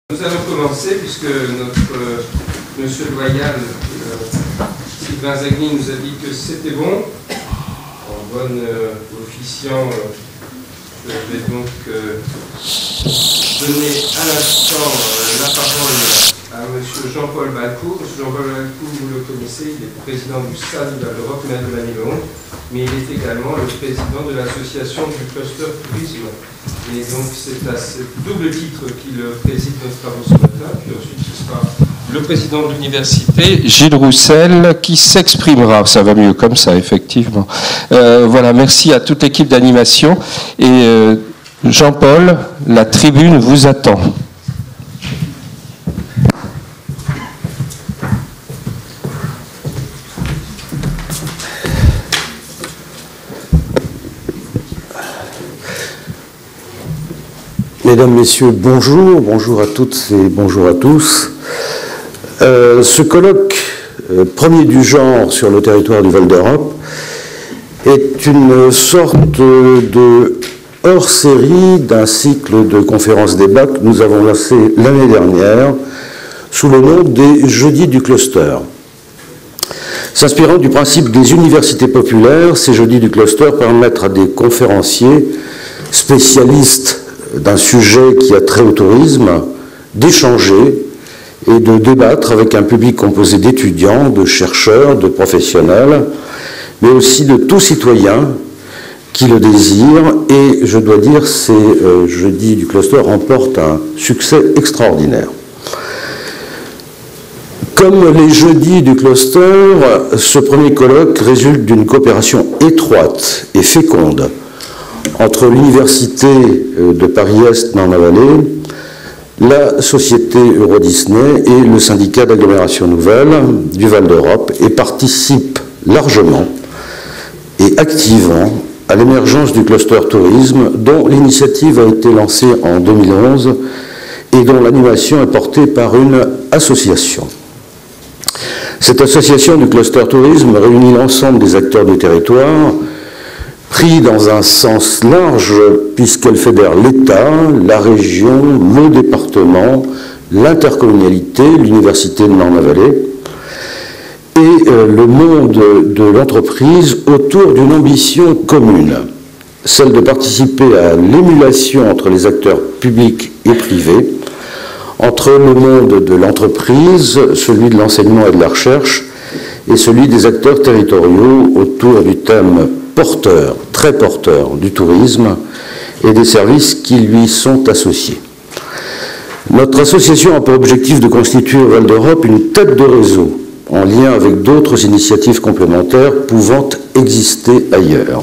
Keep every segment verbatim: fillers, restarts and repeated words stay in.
Nous allons commencer puisque notre euh, monsieur le loyal, euh, Sylvain Zagny, nous a dit que c'était bon. En bon euh, officiant, euh, je vais donc euh, donner à l'instant euh, la parole à monsieur Jean-Paul Balcourt. Monsieur Jean-Paul Balcourt, vous le connaissez, il est président du S A D du Val-d'Europe, maire de Lannion, mais il est également le président de l'association du cluster tourisme. Et donc c'est à ce double titre qu'il préside nos travaux ce matin. Puis ensuite ce sera le président de l'université, Gilles Roussel, qui s'exprimera. Ça va mieux comme ça, effectivement. Euh, voilà, merci à toute l'équipe d'animation. Et euh, Jean-Paul, la tribune vous attend. Mesdames, Messieurs, bonjour, bonjour à toutes et bonjour à tous. Euh, ce colloque, euh, premier du genre sur le territoire du Val-d'Europe, est une sorte de hors-série d'un cycle de conférences-débats que nous avons lancé l'année dernière sous le nom des Jeudis du Cluster. S'inspirant du principe des universités populaires, ces Jeudis du Cluster permettent à des conférenciers spécialistes d'un sujet qui a trait au tourisme, d'échanger et de débattre avec un public composé d'étudiants, de chercheurs, de professionnels, mais aussi de tout citoyen qui le désire. Et je dois dire, ces euh, Jeudis du Cluster remportent un succès extraordinaire. Comme les Jeudis du Cluster, ce premier colloque résulte d'une coopération étroite et féconde entre l'Université de Paris-Est Marne-la-Vallée, la Société Euro Disney et le syndicat d'agglomération nouvelle du Val-d'Europe et participe largement et activement à l'émergence du cluster tourisme dont l'initiative a été lancée en deux mille onze et dont l'animation est portée par une association. Cette association du cluster tourisme réunit l'ensemble des acteurs du territoire, pris dans un sens large, puisqu'elle fédère l'État, la région, le département, l'intercommunalité, l'université de Marne-la-Vallée, et euh, le monde de l'entreprise autour d'une ambition commune, celle de participer à l'émulation entre les acteurs publics et privés, entre le monde de l'entreprise, celui de l'enseignement et de la recherche, et celui des acteurs territoriaux autour du thème porteur, très porteur du tourisme et des services qui lui sont associés. Notre association a pour objectif de constituer au Val-d'Europe une tête de réseau en lien avec d'autres initiatives complémentaires pouvant exister ailleurs.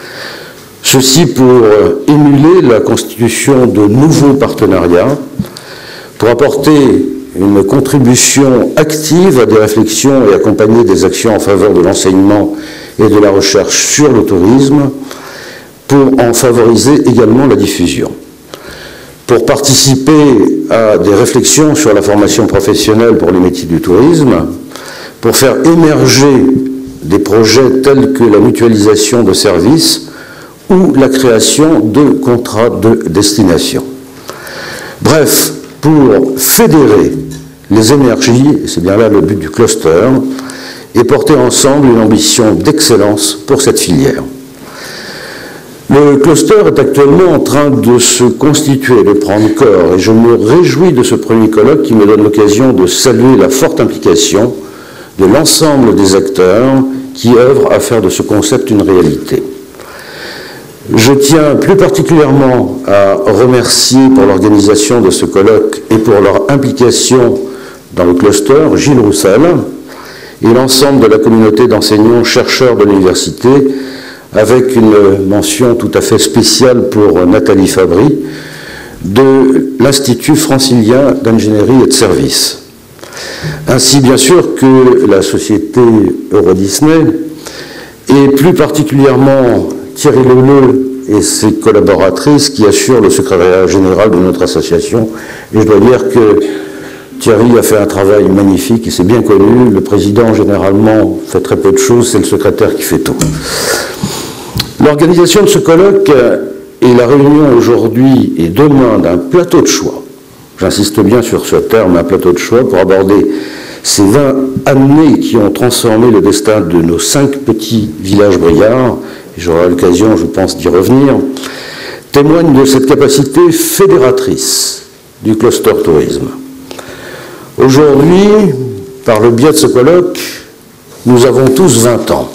Ceci pour émuler la constitution de nouveaux partenariats, pour apporter une contribution active à des réflexions et accompagner des actions en faveur de l'enseignement et de la recherche sur le tourisme, pour en favoriser également la diffusion. Pour participer à des réflexions sur la formation professionnelle pour les métiers du tourisme, pour faire émerger des projets tels que la mutualisation de services ou la création de contrats de destination. Bref, pour fédérer les énergies, c'est bien là le but du cluster, et porter ensemble une ambition d'excellence pour cette filière. Le cluster est actuellement en train de se constituer, de prendre corps, et je me réjouis de ce premier colloque qui me donne l'occasion de saluer la forte implication de l'ensemble des acteurs qui œuvrent à faire de ce concept une réalité. Je tiens plus particulièrement à remercier pour l'organisation de ce colloque et pour leur implication dans le cluster Gilles Roussel et l'ensemble de la communauté d'enseignants-chercheurs de l'université, avec une mention tout à fait spéciale pour Nathalie Fabry de l'Institut francilien d'ingénierie et de services. Ainsi bien sûr que la Société Euro Disney et plus particulièrement Thierry Leleu et ses collaboratrices qui assurent le secrétariat général de notre association. Et je dois dire que Thierry a fait un travail magnifique et c'est bien connu. Le président, généralement, fait très peu de choses, c'est le secrétaire qui fait tout. L'organisation de ce colloque et la réunion aujourd'hui et demain d'un plateau de choix j'insiste bien sur ce terme, un plateau de choix, pour aborder ces vingt années qui ont transformé le destin de nos cinq petits villages briards, et j'aurai l'occasion, je pense, d'y revenir, témoigne de cette capacité fédératrice du cluster tourisme. Aujourd'hui, par le biais de ce colloque, nous avons tous vingt ans.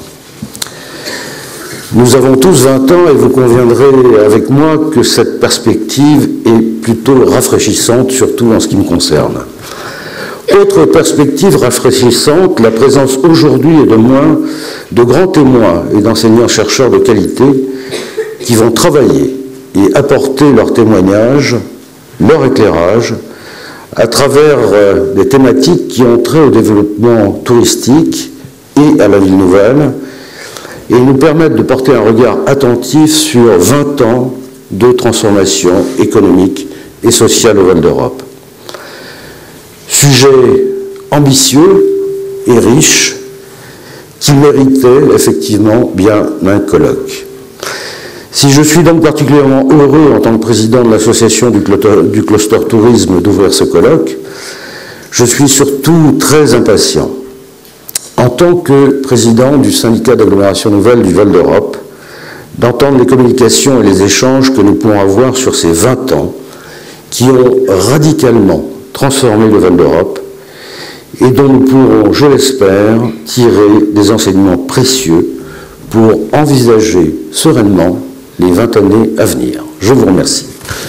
Nous avons tous vingt ans et vous conviendrez avec moi que cette perspective est plutôt rafraîchissante, surtout en ce qui me concerne. Autre perspective rafraîchissante, la présence aujourd'hui et demain de grands témoins et d'enseignants-chercheurs de qualité qui vont travailler et apporter leur témoignage, leur éclairage, à travers euh, des thématiques qui ont trait au développement touristique et à la ville nouvelle, et nous permettent de porter un regard attentif sur vingt ans de transformation économique et sociale au Val d'Europe. Sujet ambitieux et riche qui méritait effectivement bien un colloque. Si je suis donc particulièrement heureux en tant que président de l'association du, du cluster tourisme d'ouvrir ce colloque, je suis surtout très impatient en tant que président du syndicat d'agglomération nouvelle du Val d'Europe, d'entendre les communications et les échanges que nous pourrons avoir sur ces vingt ans qui ont radicalement transformé le Val d'Europe et dont nous pourrons, je l'espère, tirer des enseignements précieux pour envisager sereinement les vingt années à venir. Je vous remercie.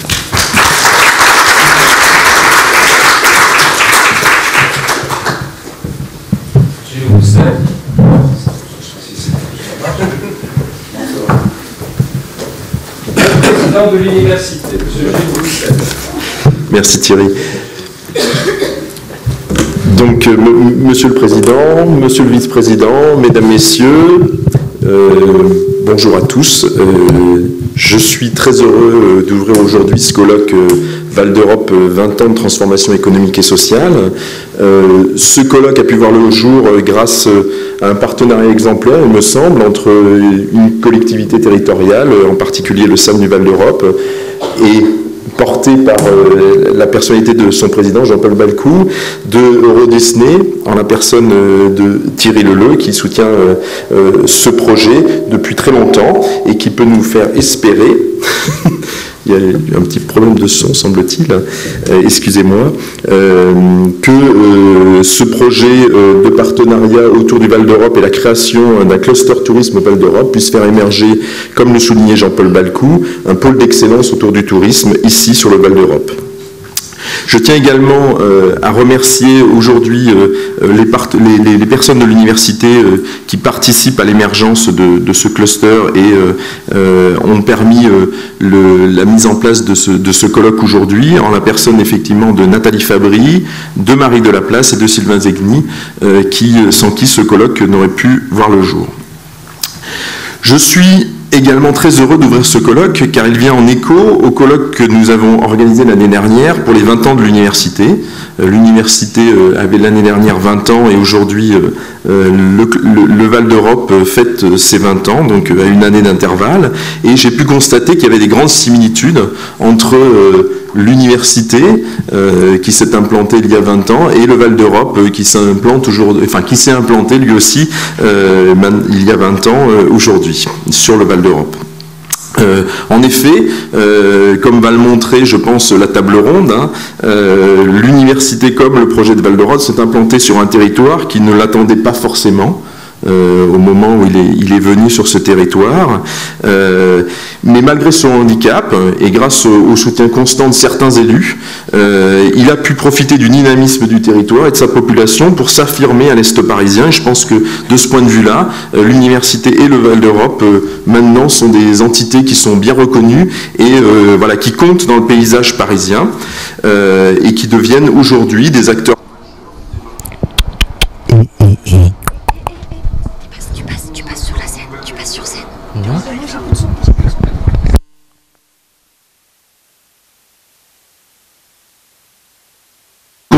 Président de l'université, M. Gilles Rousset. Merci Thierry. Donc, euh, Monsieur le Président, Monsieur le Vice-président, Mesdames, Messieurs, euh, bonjour à tous. Euh, je suis très heureux d'ouvrir aujourd'hui ce colloque euh, Val d'Europe, vingt ans de transformation économique et sociale. Euh, ce colloque a pu voir le jour euh, grâce à un partenariat exemplaire, il me semble, entre une collectivité territoriale, en particulier le S A M du Val d'Europe, et porté par euh, la personnalité de son président, Jean-Paul Balcou, de Eurodesney, en la personne euh, de Thierry Leleu, qui soutient euh, euh, ce projet depuis très longtemps et qui peut nous faire espérer il y a un petit problème de son, semble-t-il, euh, excusez-moi, euh, que euh, ce projet euh, de partenariat autour du Val d'Europe et la création d'un cluster tourisme au Val d'Europe puisse faire émerger, comme le soulignait Jean-Paul Balcou, un pôle d'excellence autour du tourisme ici sur le Val d'Europe. Je tiens également euh, à remercier aujourd'hui euh, les, les, les personnes de l'université euh, qui participent à l'émergence de, de ce cluster et euh, euh, ont permis euh, le, la mise en place de ce, de ce colloque aujourd'hui, en la personne effectivement de Nathalie Fabry, de Marie Delaplace et de Sylvain Zegni, euh, qui, sans qui ce colloque n'aurait pu voir le jour. Je suis également très heureux d'ouvrir ce colloque car il vient en écho au colloque que nous avons organisé l'année dernière pour les vingt ans de l'université. L'université avait l'année dernière vingt ans et aujourd'hui le, le, le Val d'Europe fête ses vingt ans, donc à une année d'intervalle. Et j'ai pu constater qu'il y avait des grandes similitudes entre l'université euh, qui s'est implantée il y a vingt ans et le Val d'Europe euh, qui s'implante aujourd'hui, enfin qui s'est implanté lui aussi euh, il y a vingt ans euh, aujourd'hui sur le Val d'Europe. Euh, en effet, euh, comme va le montrer, je pense, la table ronde, hein, euh, l'université comme le projet de Val d'Europe s'est implanté sur un territoire qui ne l'attendait pas forcément. Euh, au moment où il est, il est venu sur ce territoire. Euh, mais malgré son handicap, et grâce au, au soutien constant de certains élus, euh, il a pu profiter du dynamisme du territoire et de sa population pour s'affirmer à l'Est parisien. Et je pense que de ce point de vue-là, euh, l'université et le Val d'Europe, euh, maintenant, sont des entités qui sont bien reconnues et euh, voilà, qui comptent dans le paysage parisien euh, et qui deviennent aujourd'hui des acteurs.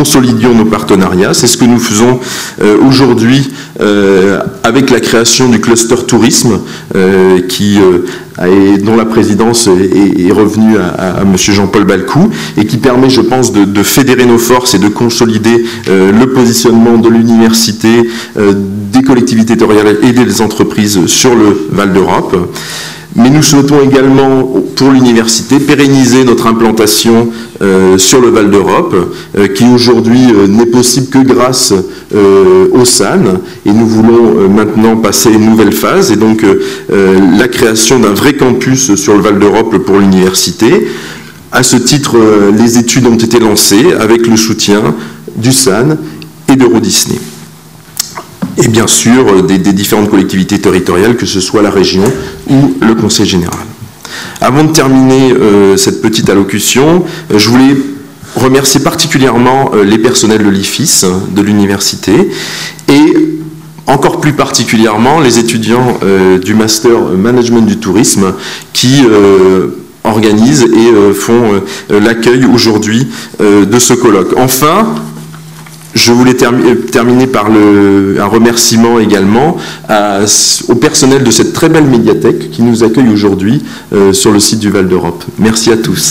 consolidions nos partenariats. C'est ce que nous faisons euh, aujourd'hui euh, avec la création du cluster tourisme euh, qui, euh, et dont la présidence est, est revenue à, à, à M. Jean-Paul Balcou et qui permet, je pense, de, de fédérer nos forces et de consolider euh, le positionnement de l'université, euh, des collectivités territoriales et des entreprises sur le Val d'Europe. Mais nous souhaitons également, pour l'université, pérenniser notre implantation euh, sur le Val d'Europe, euh, qui aujourd'hui euh, n'est possible que grâce euh, au S A N. Et nous voulons euh, maintenant passer à une nouvelle phase, et donc euh, euh, la création d'un vrai campus sur le Val d'Europe pour l'université. À ce titre, euh, les études ont été lancées avec le soutien du S A N et d'Euro Disney. Et bien sûr des, des différentes collectivités territoriales, que ce soit la région ou le Conseil général. Avant de terminer euh, cette petite allocution, euh, je voulais remercier particulièrement euh, les personnels de l'I F I S, de l'université, et encore plus particulièrement les étudiants euh, du Master Management du Tourisme qui euh, organisent et euh, font euh, l'accueil aujourd'hui euh, de ce colloque. Enfin, je voulais termi- terminer par le, un remerciement également à, au personnel de cette très belle médiathèque qui nous accueille aujourd'hui euh, sur le site du Val d'Europe. Merci à tous.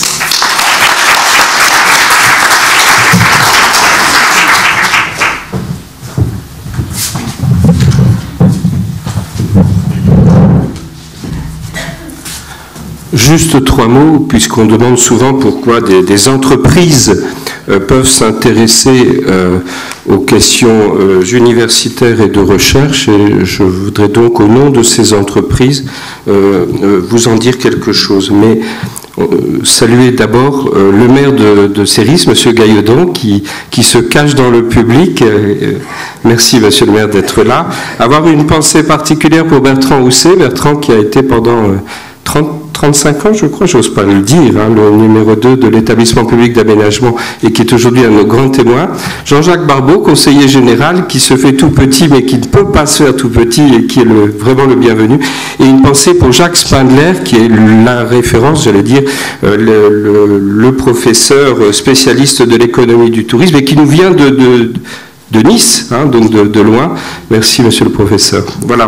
Juste trois mots, puisqu'on demande souvent pourquoi des, des entreprises euh, peuvent s'intéresser euh, aux questions euh, universitaires et de recherche. Et je voudrais donc, au nom de ces entreprises, euh, euh, vous en dire quelque chose. Mais euh, saluer d'abord euh, le maire de, de Céris, M. Gailledon, qui, qui se cache dans le public. Euh, merci, Monsieur le maire, d'être là. Avoir une pensée particulière pour Bertrand Housset, Bertrand qui a été pendant euh, trente, trente-cinq ans, je crois, j'ose pas le dire, hein, le numéro deux de l'établissement public d'aménagement et qui est aujourd'hui un de nos grands témoins. Jean-Jacques Barbeau, conseiller général, qui se fait tout petit mais qui ne peut pas se faire tout petit et qui est le, vraiment le bienvenu. Et une pensée pour Jacques Spindler, qui est la référence, j'allais dire, euh, le, le, le professeur spécialiste de l'économie du tourisme et qui nous vient de, de, de Nice, hein, donc de, de loin. Merci, monsieur le professeur. Voilà.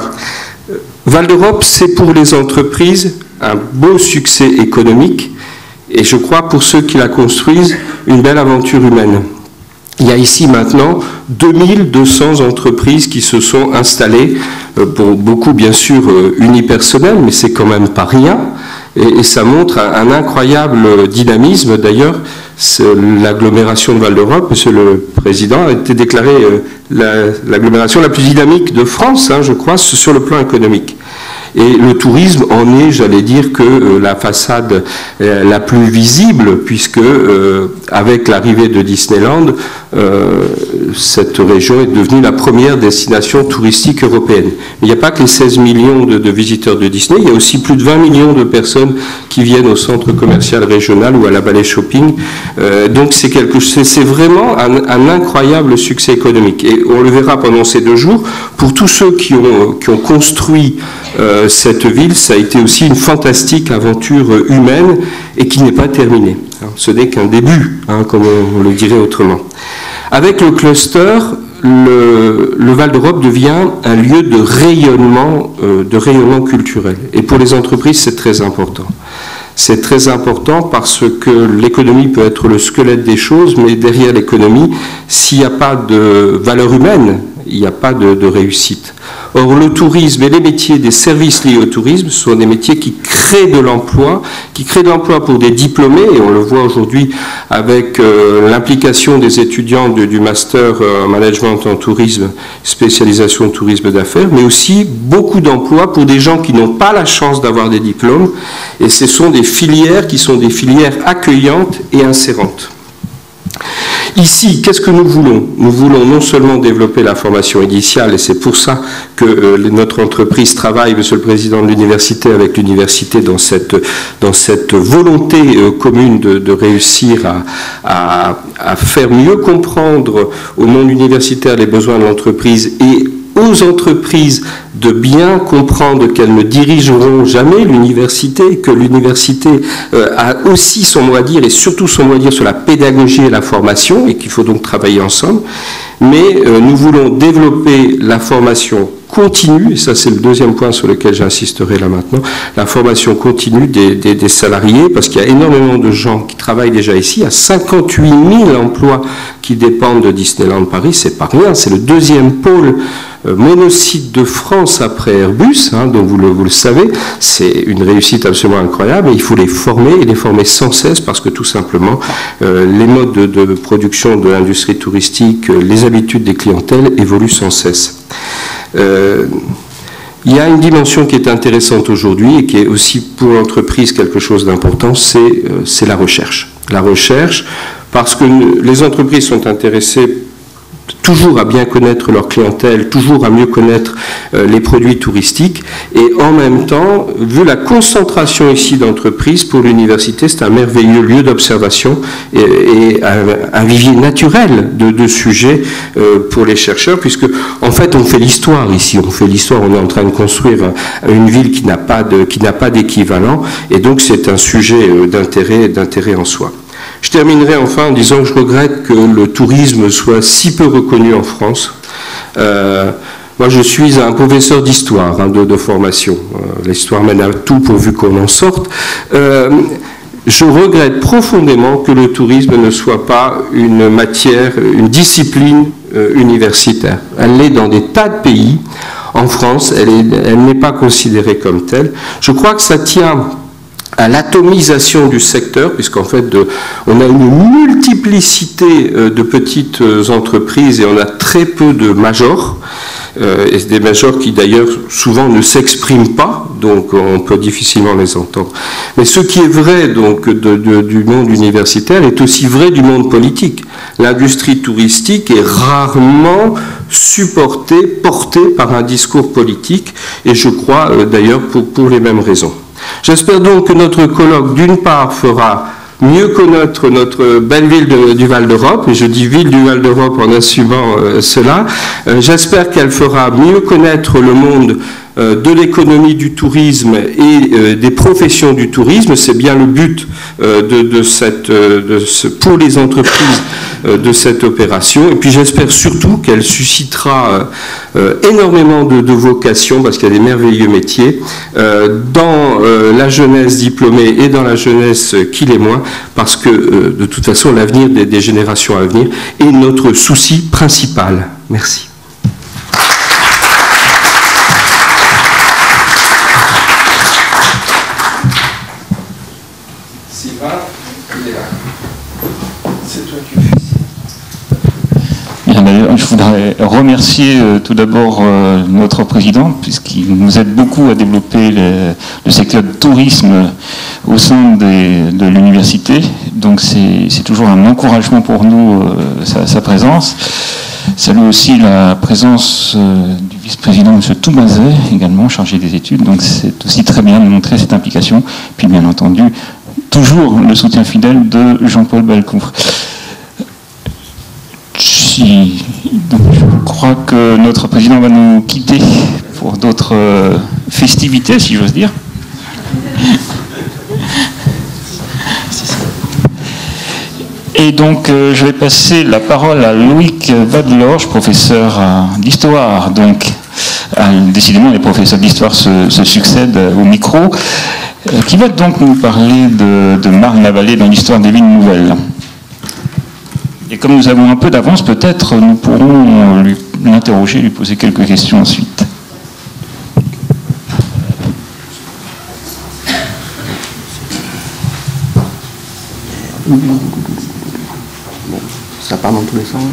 Val d'Europe, c'est pour les entreprises un beau succès économique et je crois pour ceux qui la construisent une belle aventure humaine. Il y a ici maintenant deux mille deux cents entreprises qui se sont installées, pour beaucoup bien sûr unipersonnelles, mais c'est quand même pas rien, et, et ça montre un, un incroyable dynamisme. D'ailleurs, l'agglomération de Val d'Europe, Monsieur le Président, a été déclarée l'agglomération la, la plus dynamique de France, hein, je crois, sur le plan économique. Et le tourisme en est, j'allais dire, que euh, la façade euh, la plus visible, puisque euh, avec l'arrivée de Disneyland, euh, cette région est devenue la première destination touristique européenne. Mais il n'y a pas que les seize millions de, de visiteurs de Disney, il y a aussi plus de vingt millions de personnes qui viennent au centre commercial régional ou à la Vallée Shopping. Euh, donc c'est quelque, c'est, c'est vraiment un, un incroyable succès économique. Et on le verra pendant ces deux jours. Pour tous ceux qui ont, qui ont construit euh, cette ville, ça a été aussi une fantastique aventure humaine et qui n'est pas terminée. Ce n'est qu'un début, hein, comme on le dirait autrement. Avec le cluster, le, le Val d'Europe devient un lieu de rayonnement, euh, de rayonnement culturel. Et pour les entreprises, c'est très important. C'est très important parce que l'économie peut être le squelette des choses, mais derrière l'économie, s'il n'y a pas de valeur humaine, il n'y a pas de, de réussite. Or, le tourisme et les métiers des services liés au tourisme sont des métiers qui créent de l'emploi, qui créent de l'emploi pour des diplômés, et on le voit aujourd'hui avec euh, l'implication des étudiants de, du Master euh, Management en tourisme, spécialisation en tourisme d'affaires, mais aussi beaucoup d'emplois pour des gens qui n'ont pas la chance d'avoir des diplômes, et ce sont des filières qui sont des filières accueillantes et insérantes. Ici, qu'est-ce que nous voulons? Nous voulons non seulement développer la formation initiale, et c'est pour ça que euh, notre entreprise travaille, Monsieur le Président de l'université, avec l'université dans cette, dans cette volonté euh, commune de, de réussir à, à, à faire mieux comprendre au monde universitaire les besoins de l'entreprise et aux entreprises de bien comprendre qu'elles ne dirigeront jamais l'université, que l'université euh, a aussi son mot à dire, et surtout son mot à dire sur la pédagogie et la formation, et qu'il faut donc travailler ensemble. Mais euh, nous voulons développer la formation continue, et ça c'est le deuxième point sur lequel j'insisterai là maintenant, la formation continue des, des, des salariés, parce qu'il y a énormément de gens qui travaillent déjà ici, il y a cinquante-huit mille emplois qui dépendent de Disneyland Paris, c'est pas rien, c'est le deuxième pôle euh, monocyte de France après Airbus, hein, donc vous le, vous le savez, c'est une réussite absolument incroyable, et il faut les former, et les former sans cesse, parce que tout simplement, euh, les modes de, de production de l'industrie touristique, euh, les habitudes des clientèles évoluent sans cesse. Euh, il y a une dimension qui est intéressante aujourd'hui et qui est aussi pour l'entreprise quelque chose d'important, c'est euh, c'est la recherche. La recherche, parce que les entreprises sont intéressées toujours à bien connaître leur clientèle, toujours à mieux connaître euh, les produits touristiques, et en même temps, vu la concentration ici d'entreprises, pour l'université, c'est un merveilleux lieu d'observation et, et un, un vivier naturel de, de sujets euh, pour les chercheurs, puisque en fait on fait l'histoire ici, on fait l'histoire, on est en train de construire une ville qui n'a pas de, qui n'a pas d'équivalent, et donc c'est un sujet euh, d'intérêt, d'intérêt en soi. Je terminerai enfin en disant que je regrette que le tourisme soit si peu reconnu en France. Euh, moi, je suis un professeur d'histoire, hein, de, de formation. Euh, L'histoire mène à tout pourvu qu'on en sorte. Euh, je regrette profondément que le tourisme ne soit pas une matière, une discipline euh, universitaire. Elle l'est dans des tas de pays. En France, elle est, elle n'est pas considérée comme telle. Je crois que ça tient à l'atomisation du secteur, puisqu'en fait, de, on a une multiplicité de petites entreprises et on a très peu de majors, euh, et des majors qui d'ailleurs souvent ne s'expriment pas, donc on peut difficilement les entendre. Mais ce qui est vrai donc de, de, du monde universitaire est aussi vrai du monde politique. L'industrie touristique est rarement supportée, portée par un discours politique, et je crois euh, d'ailleurs pour, pour les mêmes raisons. J'espère donc que notre colloque, d'une part, fera mieux connaître notre belle ville de, du Val d'Europe, et je dis ville du Val d'Europe en assumant euh, cela. Euh, J'espère qu'elle fera mieux connaître le monde euh, de l'économie du tourisme et euh, des professions du tourisme. C'est bien le but euh, de, de cette, euh, de ce, pour les entreprises euh, de cette opération. Et puis j'espère surtout qu'elle suscitera euh, énormément de, de vocations, parce qu'il y a des merveilleux métiers, euh, dans euh, la jeunesse diplômée et dans la jeunesse qui l'est moins, parce que euh, de toute façon l'avenir des, des générations à venir est notre souci principal. Merci. Sylvain, il est là. C'est toi qui fais ça. Bien, ben, je voudrais remercier euh, tout d'abord euh, notre président, puisqu'il nous aide beaucoup à développer le, le secteur du tourisme au sein des, de l'université. Donc c'est toujours un encouragement pour nous, euh, sa, sa présence. Salut aussi la présence euh, du vice-président M. Toumazet, également chargé des études. Donc c'est aussi très bien de montrer cette implication. Puis bien entendu, toujours le soutien fidèle de Jean-Paul Belcourt. Si, donc je crois que notre président va nous quitter pour d'autres euh, festivités, si j'ose dire. Et donc, euh, je vais passer la parole à Loïc Vadelorge, professeur euh, d'histoire. Donc, euh, décidément, les professeurs d'histoire se, se succèdent au micro, euh, qui va donc nous parler de, de Marne-la-Vallée dans l'histoire des villes nouvelles. Et comme nous avons un peu d'avance, peut-être nous pourrons l'interroger, lui poser quelques questions ensuite. Bon, ça part dans tous les sens.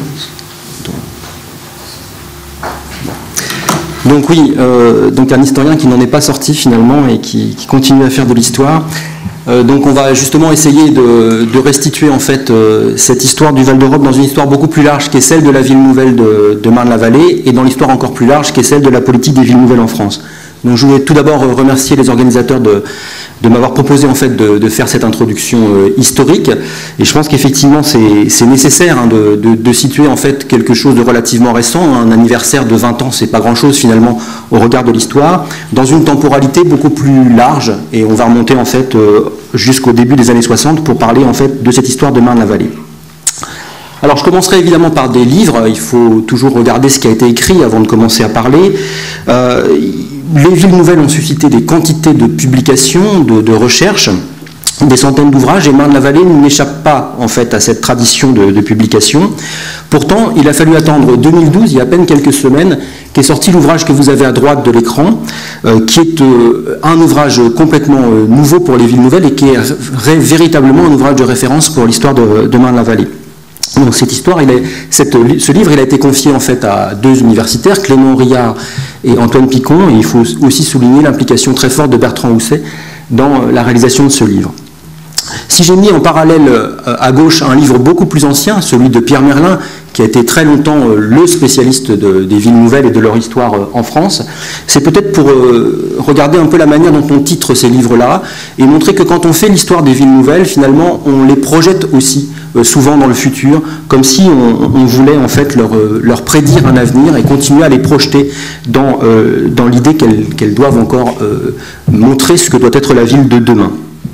Donc oui, euh, donc un historien qui n'en est pas sorti finalement et qui, qui continue à faire de l'histoire. Euh, donc on va justement essayer de, de restituer en fait euh, cette histoire du Val d'Europe dans une histoire beaucoup plus large qui est celle de la ville nouvelle de, de Marne-la-Vallée, et dans l'histoire encore plus large qui est celle de la politique des villes nouvelles en France. Donc je voulais tout d'abord remercier les organisateurs de, de m'avoir proposé en fait de, de faire cette introduction euh, historique. Et je pense qu'effectivement c'est nécessaire hein, de, de, de situer en fait quelque chose de relativement récent. Un anniversaire de vingt ans, c'est pas grand-chose finalement au regard de l'histoire, dans une temporalité beaucoup plus large. Et on va remonter en fait euh, jusqu'au début des années soixante pour parler en fait de cette histoire de Marne-la-Vallée. Alors je commencerai évidemment par des livres, il faut toujours regarder ce qui a été écrit avant de commencer à parler. Euh, les villes nouvelles ont suscité des quantités de publications, de, de recherches, des centaines d'ouvrages, et Marne-la-Vallée n'échappe pas en fait à cette tradition de, de publication. Pourtant, il a fallu attendre deux mille douze, il y a à peine quelques semaines, qu'est sorti l'ouvrage que vous avez à droite de l'écran, euh, qui est euh, un ouvrage complètement euh, nouveau pour les villes nouvelles et qui est véritablement un ouvrage de référence pour l'histoire de, de Marne-la-Vallée. Donc cette histoire, il est, cette, ce livre, il a été confié en fait à deux universitaires, Clément Rillard et Antoine Picon, et il faut aussi souligner l'implication très forte de Bertrand Housset dans la réalisation de ce livre. Si j'ai mis en parallèle à gauche un livre beaucoup plus ancien, celui de Pierre Merlin, qui a été très longtemps le spécialiste de, des villes nouvelles et de leur histoire en France, c'est peut-être pour regarder un peu la manière dont on titre ces livres-là et montrer que quand on fait l'histoire des villes nouvelles, finalement, on les projette aussi souvent dans le futur, comme si on, on voulait en fait leur, leur prédire un avenir et continuer à les projeter dans, euh, dans l'idée qu'elles qu'elles doivent encore euh, montrer ce que doit être la ville de demain.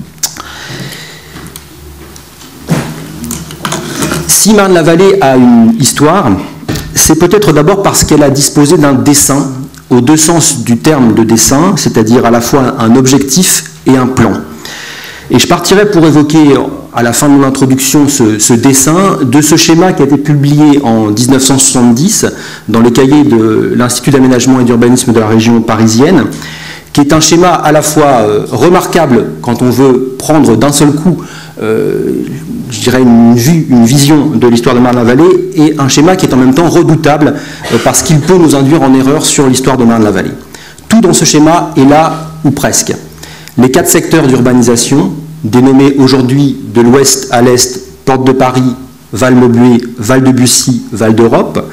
Si Marne-la-Vallée a une histoire, c'est peut-être d'abord parce qu'elle a disposé d'un dessin, aux deux sens du terme de dessin, c'est-à-dire à la fois un objectif et un plan. Et je partirai pour évoquer à la fin de mon introduction ce, ce dessin, de ce schéma qui a été publié en mille neuf cent soixante-dix dans les cahiers de l'Institut d'aménagement et d'urbanisme de la région parisienne, qui est un schéma à la fois euh, remarquable quand on veut prendre d'un seul coup euh, je dirais une vue, une vision de l'histoire de Marne-la-Vallée, et un schéma qui est en même temps redoutable euh, parce qu'il peut nous induire en erreur sur l'histoire de Marne-la-Vallée. Tout dans ce schéma est là, ou presque. Les quatre secteurs d'urbanisation, dénommés aujourd'hui de l'ouest à l'est, Porte de Paris, Val-Maubuée, Val-de-Bussy, Val d'Europe.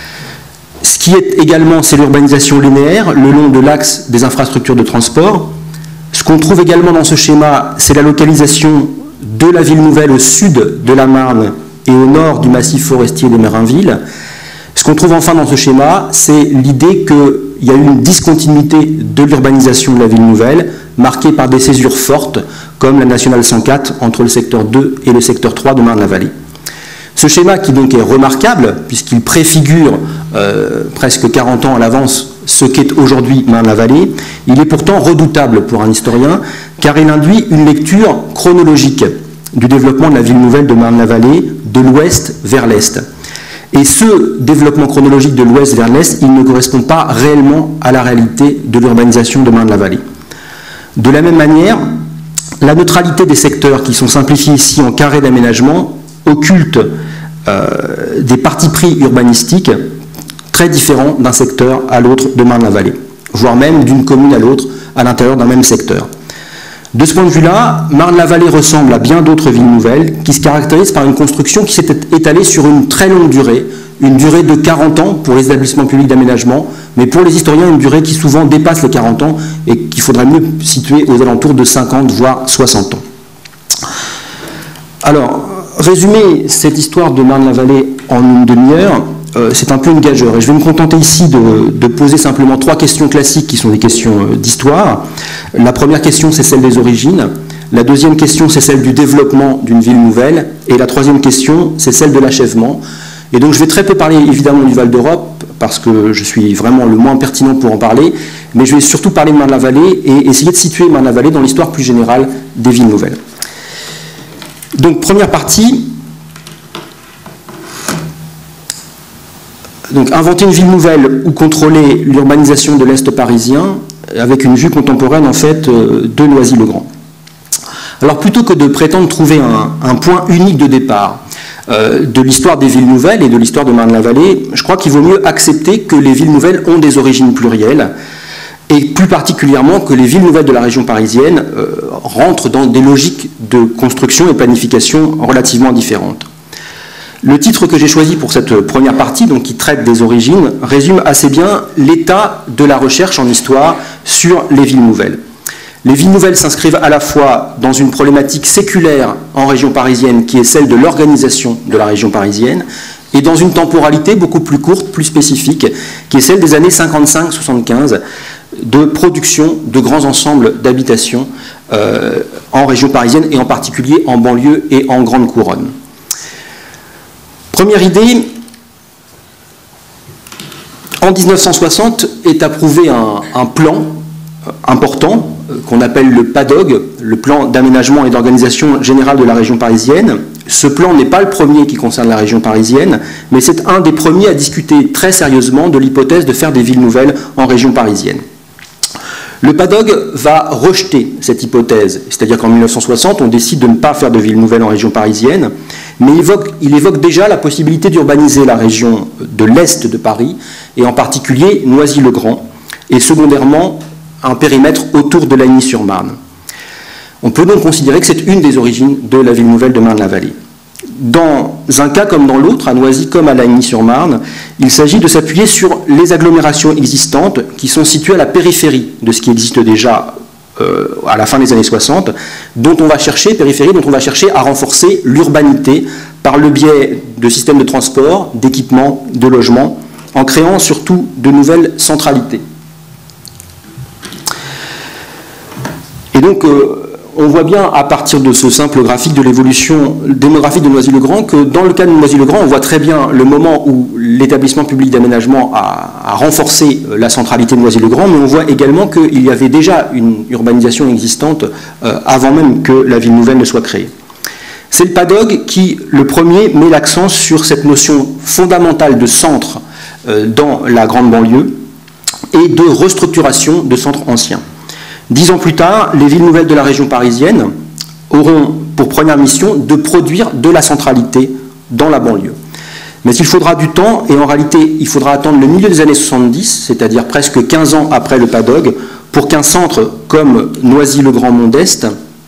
Ce qui est également, c'est l'urbanisation linéaire, le long de l'axe des infrastructures de transport. Ce qu'on trouve également dans ce schéma, c'est la localisation de la ville nouvelle au sud de la Marne et au nord du massif forestier des Mérinvilles. Ce qu'on trouve enfin dans ce schéma, c'est l'idée qu'il y a eu une discontinuité de l'urbanisation de la ville nouvelle, marquée par des césures fortes, comme la nationale cent quatre entre le secteur deux et le secteur trois de Marne-la-Vallée. Ce schéma, qui donc est remarquable, puisqu'il préfigure euh, presque quarante ans à l'avance ce qu'est aujourd'hui Marne-la-Vallée, il est pourtant redoutable pour un historien, car il induit une lecture chronologique du développement de la ville nouvelle de Marne-la-Vallée, de l'ouest vers l'est. Et ce développement chronologique de l'ouest vers l'est, il ne correspond pas réellement à la réalité de l'urbanisation de Marne-la-Vallée. De la même manière, la neutralité des secteurs qui sont simplifiés ici en carrés d'aménagement occulte euh, des partis pris urbanistiques très différents d'un secteur à l'autre de Marne-la-Vallée, voire même d'une commune à l'autre à l'intérieur d'un même secteur. De ce point de vue-là, Marne-la-Vallée ressemble à bien d'autres villes nouvelles qui se caractérisent par une construction qui s'est étalée sur une très longue durée, une durée de quarante ans pour les établissements publics d'aménagement, mais pour les historiens, une durée qui souvent dépasse les quarante ans et qu'il faudrait mieux situer aux alentours de cinquante, voire soixante ans. Alors, résumer cette histoire de Marne-la-Vallée en une demi-heure, euh, c'est un peu une gageure. Et je vais me contenter ici de, de poser simplement trois questions classiques qui sont des questions d'histoire. La première question, c'est celle des origines. La deuxième question, c'est celle du développement d'une ville nouvelle. Et la troisième question, c'est celle de l'achèvement. Et donc je vais très peu parler évidemment du Val d'Europe, parce que je suis vraiment le moins pertinent pour en parler, mais je vais surtout parler de Marne-la-Vallée et essayer de situer Marne-la-Vallée dans l'histoire plus générale des villes nouvelles. Donc première partie, donc inventer une ville nouvelle ou contrôler l'urbanisation de l'Est parisien avec une vue contemporaine en fait de Noisy-le-Grand. Alors plutôt que de prétendre trouver un, un point unique de départ euh, de l'histoire des villes nouvelles et de l'histoire de Marne-la-Vallée, je crois qu'il vaut mieux accepter que les villes nouvelles ont des origines plurielles et plus particulièrement que les villes nouvelles de la région parisienne euh, rentrent dans des logiques de construction et planification relativement différentes. Le titre que j'ai choisi pour cette première partie, donc qui traite des origines, résume assez bien l'état de la recherche en histoire sur les villes nouvelles. Les villes nouvelles s'inscrivent à la fois dans une problématique séculaire en région parisienne, qui est celle de l'organisation de la région parisienne, et dans une temporalité beaucoup plus courte, plus spécifique, qui est celle des années cinquante-cinq soixante-quinze, de production de grands ensembles d'habitations euh, en région parisienne, et en particulier en banlieue et en grande couronne. Première idée, en mille neuf cent soixante est approuvé un, un plan important qu'on appelle le PADOG, le plan d'aménagement et d'organisation générale de la région parisienne. Ce plan n'est pas le premier qui concerne la région parisienne, mais c'est un des premiers à discuter très sérieusement de l'hypothèse de faire des villes nouvelles en région parisienne. Le PADOG va rejeter cette hypothèse, c'est-à-dire qu'en mille neuf cent soixante, on décide de ne pas faire de villes nouvelles en région parisienne, mais il évoque, il évoque déjà la possibilité d'urbaniser la région de l'Est de Paris, et en particulier Noisy-le-Grand, et secondairement un périmètre autour de Lagny-sur-Marne. On peut donc considérer que c'est une des origines de la ville nouvelle de Marne-la-Vallée. Dans un cas comme dans l'autre, à Noisy comme à Lagny-sur-Marne, il s'agit de s'appuyer sur les agglomérations existantes qui sont situées à la périphérie de ce qui existe déjà euh, à la fin des années soixante, dont on va chercher, périphérie, dont on va chercher à renforcer l'urbanité par le biais de systèmes de transport, d'équipements, de logements, en créant surtout de nouvelles centralités. Et donc, euh, on voit bien à partir de ce simple graphique de l'évolution démographique de Noisy-le-Grand que dans le cas de Noisy-le-Grand, on voit très bien le moment où l'établissement public d'aménagement a, a renforcé la centralité de Noisy-le-Grand, mais on voit également qu'il y avait déjà une urbanisation existante euh, avant même que la ville nouvelle ne soit créée. C'est le PADOG qui, le premier, met l'accent sur cette notion fondamentale de centre euh, dans la grande banlieue et de restructuration de centres anciens. Dix ans plus tard, les villes nouvelles de la région parisienne auront pour première mission de produire de la centralité dans la banlieue. Mais il faudra du temps, et en réalité, il faudra attendre le milieu des années soixante-dix, c'est-à-dire presque quinze ans après le PADOG, pour qu'un centre comme Noisy-le-Grand-Mont-d'Est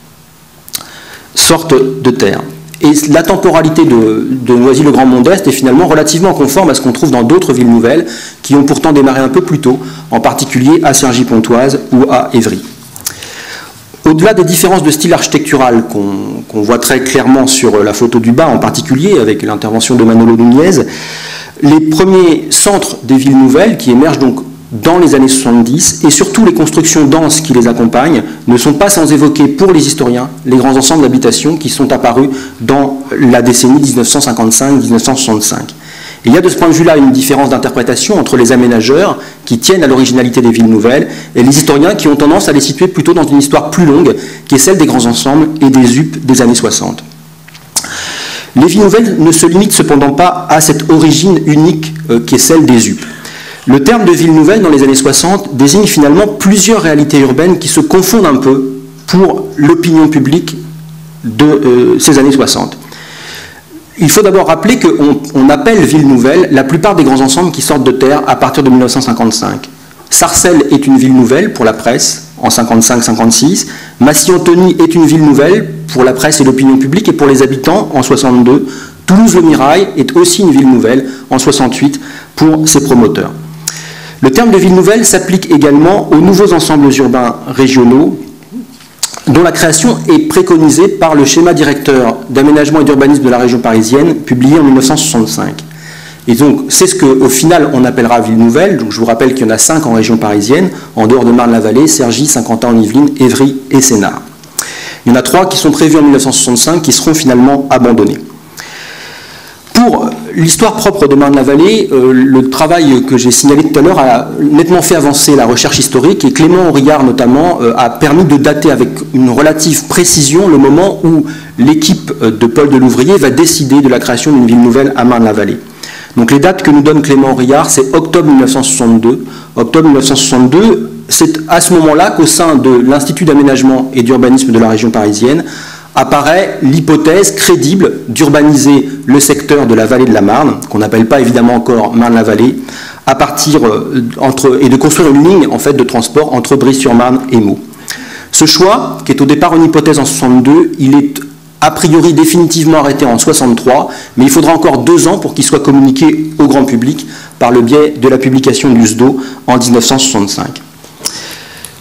sorte de terre. Et la temporalité de, de Noisy-le-Grand-Mont-d'Est est finalement relativement conforme à ce qu'on trouve dans d'autres villes nouvelles qui ont pourtant démarré un peu plus tôt, en particulier à Cergy-Pontoise ou à Évry. Au-delà des différences de style architectural qu'on qu'on voit très clairement sur la photo du bas, en particulier avec l'intervention de Manolo Nunez, les premiers centres des villes nouvelles qui émergent donc dans les années soixante-dix, et surtout les constructions denses qui les accompagnent, ne sont pas sans évoquer pour les historiens les grands ensembles d'habitations qui sont apparus dans la décennie mille neuf cent cinquante-cinq mille neuf cent soixante-cinq. Et il y a de ce point de vue-là une différence d'interprétation entre les aménageurs qui tiennent à l'originalité des villes nouvelles et les historiens qui ont tendance à les situer plutôt dans une histoire plus longue qui est celle des grands ensembles et des U P des années soixante. Les villes nouvelles ne se limitent cependant pas à cette origine unique euh, qui est celle des U P. Le terme de ville nouvelle dans les années soixante désigne finalement plusieurs réalités urbaines qui se confondent un peu pour l'opinion publique de euh, ces années soixante. Il faut d'abord rappeler qu'on on appelle ville nouvelle la plupart des grands ensembles qui sortent de terre à partir de mille neuf cent cinquante-cinq. Sarcelles est une ville nouvelle pour la presse en cinquante-cinq cinquante-six. Massy-Antony est une ville nouvelle pour la presse et l'opinion publique et pour les habitants en soixante-deux. Toulouse-le-Mirail est aussi une ville nouvelle en soixante-huit pour ses promoteurs. Le terme de ville nouvelle s'applique également aux nouveaux ensembles urbains régionaux dont la création est préconisée par le schéma directeur d'aménagement et d'urbanisme de la région parisienne publié en mille neuf cent soixante-cinq. Et donc c'est ce qu'au final on appellera ville nouvelle. Donc je vous rappelle qu'il y en a cinq en région parisienne, en dehors de Marne-la-Vallée, Cergy, Saint-Quentin-en-Yvelines, Évry et Sénart. Il y en a trois qui sont prévus en mille neuf cent soixante-cinq qui seront finalement abandonnés. Pour l'histoire propre de Marne-la-Vallée, euh, le travail que j'ai signalé tout à l'heure a nettement fait avancer la recherche historique et Clément Aurillard notamment euh, a permis de dater avec une relative précision le moment où l'équipe de Paul Delouvrier va décider de la création d'une ville nouvelle à Marne-la-Vallée. Donc les dates que nous donne Clément Aurillard, c'est octobre mille neuf cent soixante-deux. Octobre mille neuf cent soixante-deux, c'est à ce moment-là qu'au sein de l'Institut d'aménagement et d'urbanisme de la région parisienne, apparaît l'hypothèse crédible d'urbaniser le secteur de la vallée de la Marne, qu'on n'appelle pas évidemment encore Marne-la-Vallée, à partir euh, entre, et de construire une ligne en fait, de transport entre Brie-sur-Marne et Meaux. Ce choix, qui est au départ une hypothèse en soixante-deux, il est a priori définitivement arrêté en soixante-trois, mais il faudra encore deux ans pour qu'il soit communiqué au grand public par le biais de la publication du S D O en mille neuf cent soixante-cinq.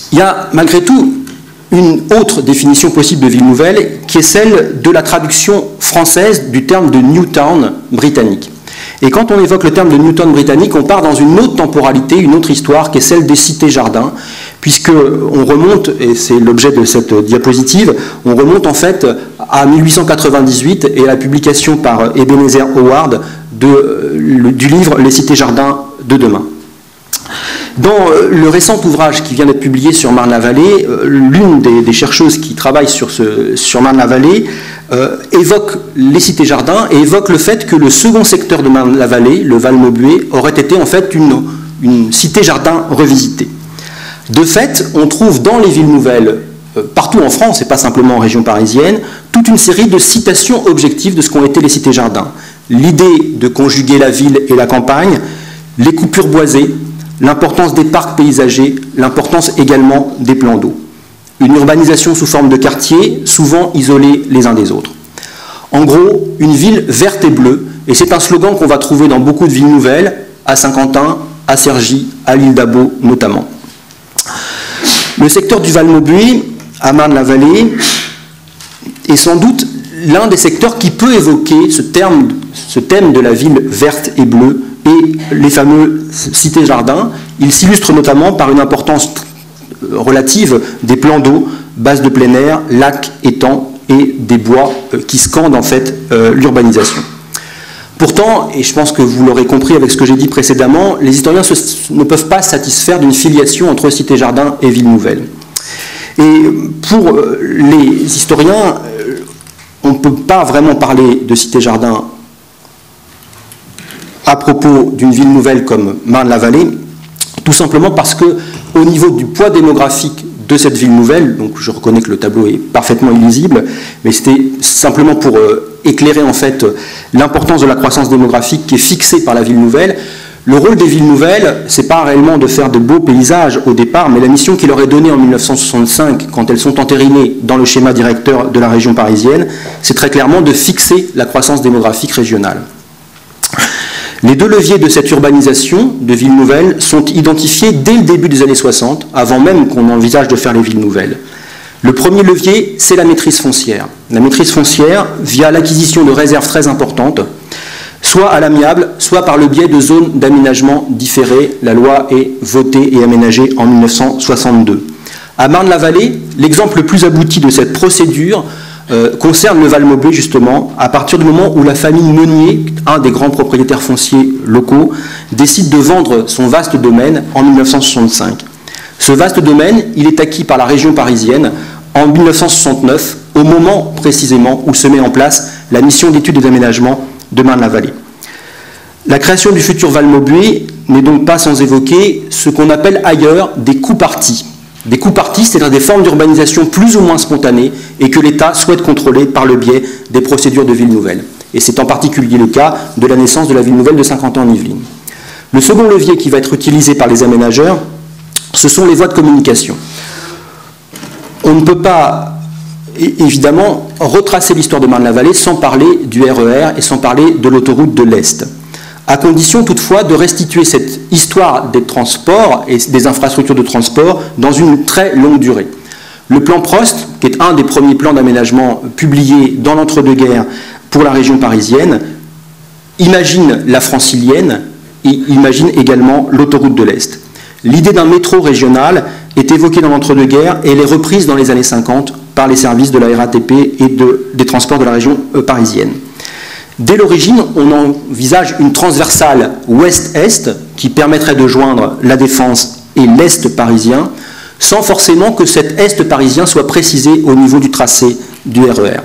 Il y a malgré tout une autre définition possible de ville nouvelle, qui est celle de la traduction française du terme de New Town britannique. Et quand on évoque le terme de New Town britannique, on part dans une autre temporalité, une autre histoire, qui est celle des cités-jardins, puisqu'on remonte, et c'est l'objet de cette diapositive, on remonte en fait à mille huit cent quatre-vingt-dix-huit et à la publication par Ebenezer Howard de, du livre « Les cités-jardins de demain ». Dans le récent ouvrage qui vient d'être publié sur Marne-la-Vallée, l'une des, des chercheuses qui travaille sur, ce, sur Marne-la-Vallée euh, évoque les cités-jardins et évoque le fait que le second secteur de Marne-la-Vallée, le Val-Maubuée, aurait été en fait une, une cité-jardin revisitée. De fait, on trouve dans les villes nouvelles, euh, partout en France et pas simplement en région parisienne, toute une série de citations objectives de ce qu'ont été les cités-jardins. L'idée de conjuguer la ville et la campagne, les coupures boisées, l'importance des parcs paysagers, l'importance également des plans d'eau. Une urbanisation sous forme de quartiers, souvent isolés les uns des autres. En gros, une ville verte et bleue, et c'est un slogan qu'on va trouver dans beaucoup de villes nouvelles, à Saint-Quentin, à Cergy, à l'île d'Abo notamment. Le secteur du Val-Maubuée, à Marne-la-Vallée, est sans doute l'un des secteurs qui peut évoquer ce, terme, ce thème de la ville verte et bleue, et les fameux cités-jardins. Il s'illustre notamment par une importance relative des plans d'eau, bases de plein air, lacs, étangs et des bois qui scandent en fait euh, l'urbanisation. Pourtant, et je pense que vous l'aurez compris avec ce que j'ai dit précédemment, les historiens se, ne peuvent pas se satisfaire d'une filiation entre cités-jardins et villes nouvelles. Et pour les historiens, on ne peut pas vraiment parler de cités-jardins à propos d'une ville nouvelle comme Marne-la-Vallée, tout simplement parce que, au niveau du poids démographique de cette ville nouvelle, donc je reconnais que le tableau est parfaitement illisible, mais c'était simplement pour euh, éclairer en fait l'importance de la croissance démographique qui est fixée par la ville nouvelle. Le rôle des villes nouvelles, c'est pas réellement de faire de beaux paysages au départ, mais la mission qui leur est donnée en mille neuf cent soixante-cinq, quand elles sont entérinées dans le schéma directeur de la région parisienne, c'est très clairement de fixer la croissance démographique régionale. Les deux leviers de cette urbanisation de villes nouvelles sont identifiés dès le début des années soixante, avant même qu'on envisage de faire les villes nouvelles. Le premier levier, c'est la maîtrise foncière. La maîtrise foncière via l'acquisition de réserves très importantes, soit à l'amiable, soit par le biais de zones d'aménagement différées. La loi est votée et aménagée en mille neuf cent soixante-deux. À Marne-la-Vallée, l'exemple le plus abouti de cette procédure Euh, concerne le Val-Maubuée justement, à partir du moment où la famille Meunier, un des grands propriétaires fonciers locaux, décide de vendre son vaste domaine en mille neuf cent soixante-cinq. Ce vaste domaine, il est acquis par la région parisienne en mille neuf cent soixante-neuf, au moment précisément où se met en place la mission d'études et d'aménagement de Marne-la-Vallée. La création du futur Val-Maubuée n'est donc pas sans évoquer ce qu'on appelle ailleurs des coups partis. Des coups partis, c'est-à-dire des formes d'urbanisation plus ou moins spontanées et que l'État souhaite contrôler par le biais des procédures de ville nouvelle. Et c'est en particulier le cas de la naissance de la ville nouvelle de Saint-Quentin-en-Yvelines. Le second levier qui va être utilisé par les aménageurs, ce sont les voies de communication. On ne peut pas, évidemment, retracer l'histoire de Marne-la-Vallée sans parler du R E R et sans parler de l'autoroute de l'Est, à condition toutefois de restituer cette histoire des transports et des infrastructures de transport dans une très longue durée. Le plan Prost, qui est un des premiers plans d'aménagement publiés dans l'entre-deux-guerres pour la région parisienne, imagine la francilienne et imagine également l'autoroute de l'Est. L'idée d'un métro régional est évoquée dans l'entre-deux-guerres et elle est reprise dans les années cinquante par les services de la R A T P et de, des transports de la région euh, parisienne. Dès l'origine, on envisage une transversale ouest-est qui permettrait de joindre la Défense et l'Est parisien, sans forcément que cet Est parisien soit précisé au niveau du tracé du R E R.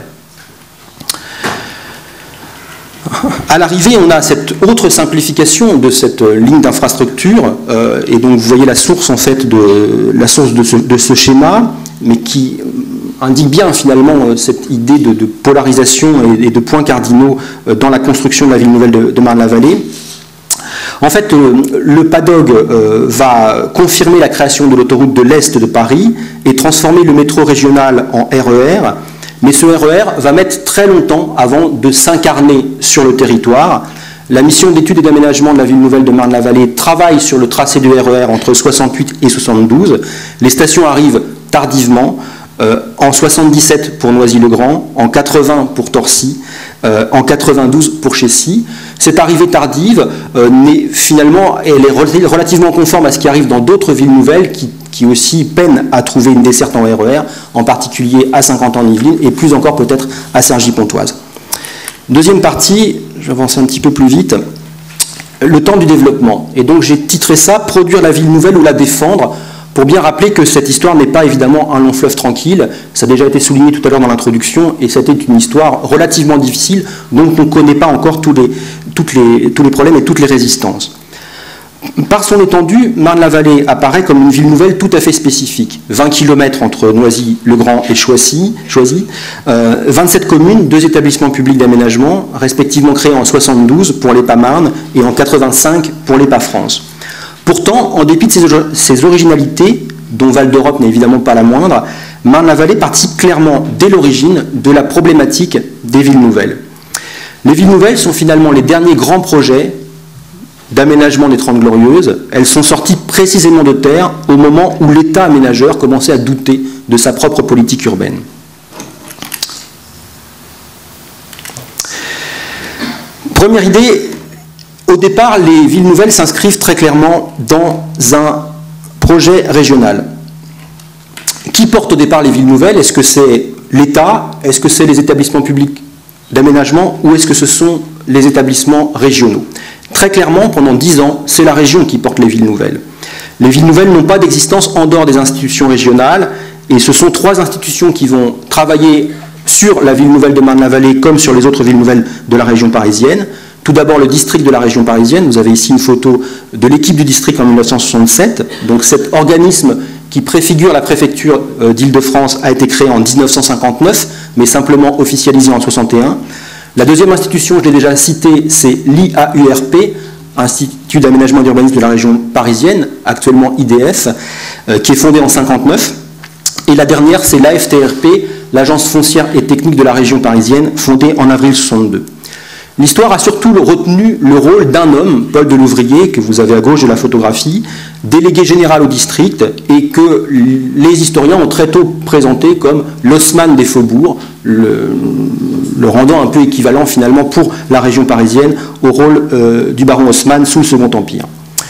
À l'arrivée, on a cette autre simplification de cette ligne d'infrastructure, euh, et donc vous voyez la source en fait de la source de ce, de ce schéma, mais qui indique bien finalement cette idée de, de polarisation et, et de points cardinaux dans la construction de la ville nouvelle de, de Marne-la-Vallée. En fait, euh, le P A D O G euh, va confirmer la création de l'autoroute de l'Est de Paris et transformer le métro régional en R E R, mais ce R E R va mettre très longtemps avant de s'incarner sur le territoire. La mission d'études et d'aménagement de la ville nouvelle de Marne-la-Vallée travaille sur le tracé du R E R entre soixante-huit et soixante-douze. Les stations arrivent tardivement, euh, en soixante-dix-sept pour Noisy-le-Grand, en quatre-vingts pour Torcy, euh, en quatre-vingt-douze pour Chécy. Cette arrivée tardive, euh, n'est, finalement, elle est relativement conforme à ce qui arrive dans d'autres villes nouvelles qui, qui aussi peinent à trouver une desserte en R E R, en particulier à Saint-Quentin-en-Yvelines et plus encore peut-être à Cergy-Pontoise. Deuxième partie, je vais avancer un petit peu plus vite, le temps du développement. Et donc j'ai titré ça « Produire la ville nouvelle ou la défendre », pour bien rappeler que cette histoire n'est pas évidemment un long fleuve tranquille. Ça a déjà été souligné tout à l'heure dans l'introduction, et c'était une histoire relativement difficile, dont on ne connaît pas encore tous les, toutes les, tous les problèmes et toutes les résistances. Par son étendue, Marne-la-Vallée apparaît comme une ville nouvelle tout à fait spécifique. vingt kilomètres entre Noisy-le-Grand et Choisy, Choisy euh, vingt-sept communes, deux établissements publics d'aménagement, respectivement créés en soixante-douze pour l'E P A Marne et en quatre-vingt-cinq pour l'E P A France. Pourtant, en dépit de ces, ces originalités, dont Val d'Europe n'est évidemment pas la moindre, Marne-la-Vallée participe clairement dès l'origine de la problématique des villes nouvelles. Les villes nouvelles sont finalement les derniers grands projets d'aménagement des Trente Glorieuses. Elles sont sorties précisément de terre au moment où l'État aménageur commençait à douter de sa propre politique urbaine. Première idée, au départ, les villes nouvelles s'inscrivent très clairement dans un projet régional. Qui porte au départ les villes nouvelles? Est-ce que c'est l'État? Est-ce que c'est les établissements publics d'aménagement? Ou est-ce que ce sont les établissements régionaux? Très clairement, pendant dix ans, c'est la région qui porte les villes nouvelles. Les villes nouvelles n'ont pas d'existence en dehors des institutions régionales, et ce sont trois institutions qui vont travailler sur la ville nouvelle de Marne-la-Vallée comme sur les autres villes nouvelles de la région parisienne. Tout d'abord, le district de la région parisienne. Vous avez ici une photo de l'équipe du district en mille neuf cent soixante-sept. Donc cet organisme qui préfigure la préfecture d'Île-de-France a été créé en mille neuf cent cinquante-neuf, mais simplement officialisé en soixante et un. La deuxième institution, je l'ai déjà citée, c'est l'I A U R P, Institut d'aménagement et d'urbanisme de la région parisienne, actuellement I D F, euh, qui est fondée en mille neuf cent cinquante-neuf. Et la dernière, c'est l'A F T R P, l'Agence foncière et technique de la région parisienne, fondée en avril mille neuf cent soixante-deux. L'histoire a surtout retenu le rôle d'un homme, Paul Delouvrier, que vous avez à gauche de la photographie, délégué général au district, et que les historiens ont très tôt présenté comme l'Haussmann des faubourgs, le, le rendant un peu équivalent finalement pour la région parisienne au rôle euh, du baron Haussmann sous le Second Empire.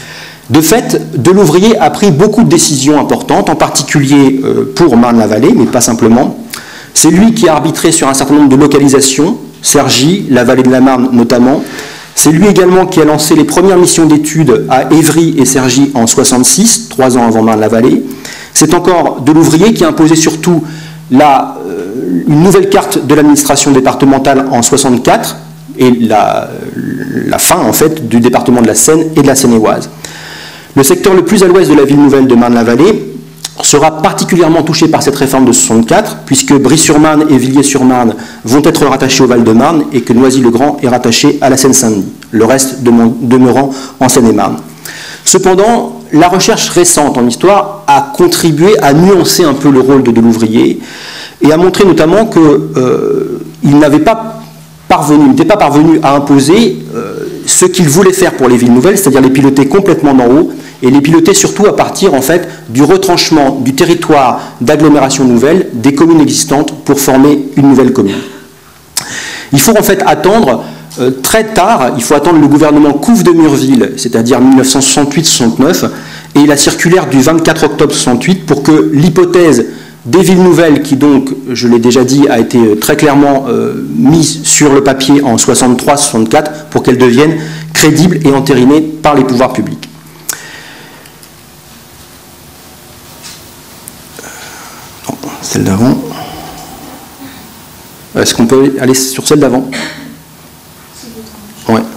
De fait, Delouvrier a pris beaucoup de décisions importantes, en particulier euh, pour Marne-la-Vallée, mais pas simplement. C'est lui qui a arbitré sur un certain nombre de localisations, Cergy, la vallée de la Marne notamment. C'est lui également qui a lancé les premières missions d'études à Évry et Cergy en soixante-six, trois ans avant Marne-la-Vallée. C'est encore Delouvrier qui a imposé surtout la, euh, une nouvelle carte de l'administration départementale en soixante-quatre et la, la fin en fait du département de la Seine et de la Seine-et-Oise. Le secteur le plus à l'ouest de la ville nouvelle de Marne-la-Vallée sera particulièrement touché par cette réforme de soixante-quatre, puisque Brie-sur-Marne et Villiers-sur-Marne vont être rattachés au Val-de-Marne et que Noisy-le-Grand est rattaché à la Seine-Saint-Denis, le reste demeurant en Seine-et-Marne. Cependant, la recherche récente en histoire a contribué à nuancer un peu le rôle de Delouvrier et a montré notamment qu'il euh, n'avait pas parvenu, n'était pas parvenu à imposer euh, ce qu'il voulait faire pour les villes nouvelles, c'est-à-dire les piloter complètement d'en haut, et les piloter surtout à partir en fait du retranchement du territoire d'agglomération nouvelle des communes existantes pour former une nouvelle commune. Il faut en fait attendre euh, très tard, il faut attendre le gouvernement Couve de Murville, c'est-à-dire mille neuf cent soixante-huit soixante-neuf, et la circulaire du vingt-quatre octobre soixante-huit pour que l'hypothèse des villes nouvelles, qui donc, je l'ai déjà dit, a été très clairement euh, mise sur le papier en soixante-trois soixante-quatre pour qu'elle devienne crédible et entérinée par les pouvoirs publics. Celle d'avant. Est-ce qu'on peut aller sur celle d'avant? Ouais.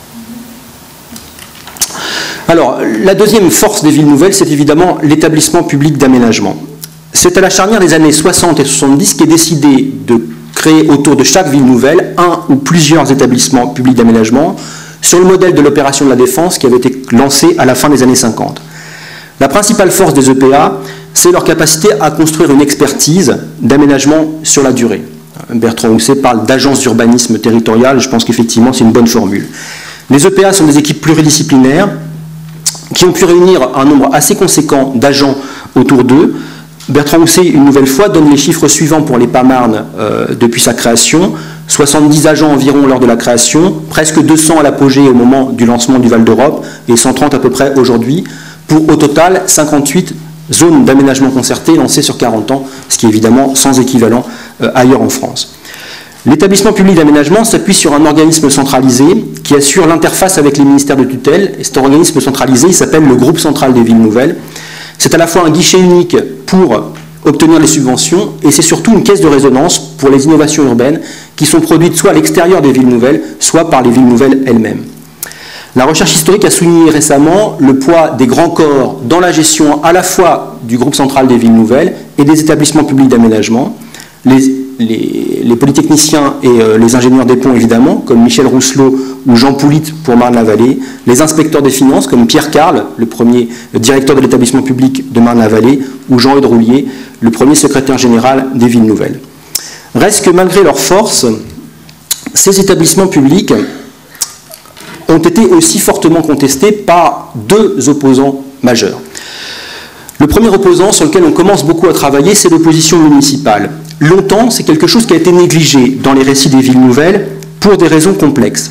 Alors, la deuxième force des villes nouvelles, c'est évidemment l'établissement public d'aménagement. C'est à la charnière des années soixante et soixante-dix qu'est décidé de créer autour de chaque ville nouvelle un ou plusieurs établissements publics d'aménagement sur le modèle de l'opération de la Défense qui avait été lancée à la fin des années cinquante. La principale force des E P A, c'est leur capacité à construire une expertise d'aménagement sur la durée. Bertrand Housset parle d'agence d'urbanisme territorial, je pense qu'effectivement c'est une bonne formule. Les E P A sont des équipes pluridisciplinaires qui ont pu réunir un nombre assez conséquent d'agents autour d'eux. Bertrand Housset, une nouvelle fois, donne les chiffres suivants pour l'E P A Marne euh, depuis sa création. soixante-dix agents environ lors de la création, presque deux cents à l'apogée au moment du lancement du Val d'Europe et cent trente à peu près aujourd'hui, pour au total cinquante-huit zones d'aménagement concerté lancées sur quarante ans, ce qui est évidemment sans équivalent euh, ailleurs en France. L'établissement public d'aménagement s'appuie sur un organisme centralisé qui assure l'interface avec les ministères de tutelle. Et cet organisme centralisé, il s'appelle le Groupe central des villes nouvelles. C'est à la fois un guichet unique pour obtenir les subventions et c'est surtout une caisse de résonance pour les innovations urbaines qui sont produites soit à l'extérieur des villes nouvelles, soit par les villes nouvelles elles-mêmes. La recherche historique a souligné récemment le poids des grands corps dans la gestion à la fois du Groupe central des villes nouvelles et des établissements publics d'aménagement. Les Les, les polytechniciens et euh, les ingénieurs des ponts, évidemment, comme Michel Rousselot ou Jean Poulit pour Marne-la-Vallée, les inspecteurs des finances, comme Pierre Carle, le premier directeur de l'établissement public de Marne-la-Vallée, ou Jean-Eudes Roulier, le premier secrétaire général des Villes Nouvelles. Reste que malgré leur force, ces établissements publics ont été aussi fortement contestés par deux opposants majeurs. Le premier opposant sur lequel on commence beaucoup à travailler, c'est l'opposition municipale. Longtemps, c'est quelque chose qui a été négligé dans les récits des villes nouvelles pour des raisons complexes.